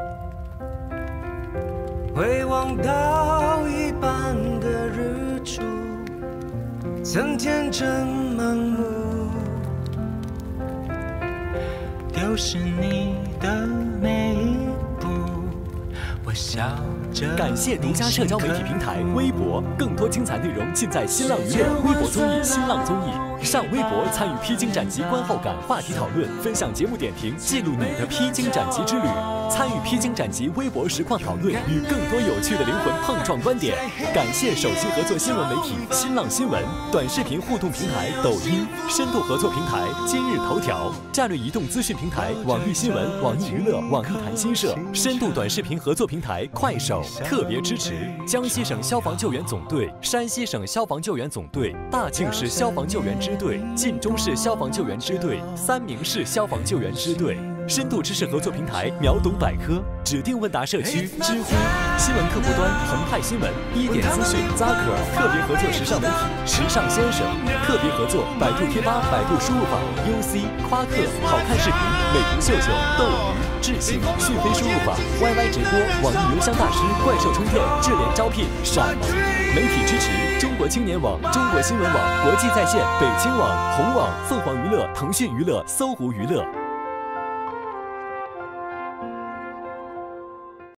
Speaker 5: 回望到一半的日出，曾天真盲目。丢失你的每一步，我笑着。
Speaker 14: 感谢独家社交媒体平台微博，更多精彩内容尽在新浪娱乐微博综艺、新浪综艺。上微博参与披荆斩棘观后感话题讨论，分享节目点评，记录你的披荆斩棘之旅。参与披荆斩棘微博实况讨论，与更多有趣的灵魂碰撞观点。感谢首席合作新闻媒体新浪新闻、短视频互动平台抖音、深度合作平台今日头条、战略移动资讯平台网易新闻、网易娱乐、网易谈新社、深度短视频合作平台快手。特别支持江西省消防救援总队、山西省消防救援总队、大庆市消防救援支队、晋中市消防救援支队、三明市消防救援支队。深度知识合作平台秒懂百科、指定问答社区知乎、新闻客户端澎湃新闻、一点资讯 Zaker 特别合作时尚媒体时尚先生，特别合作百度贴吧、百度输入法 UC 夸克好看视频、美图秀秀、斗鱼、智信、讯飞输入法 YY 直播、网易邮箱大师、怪兽充电、智联招聘、闪萌。媒体支持中国青年网、中国新闻网、国际在线、北青网、红网、凤凰娱乐、腾讯娱乐、搜狐娱乐。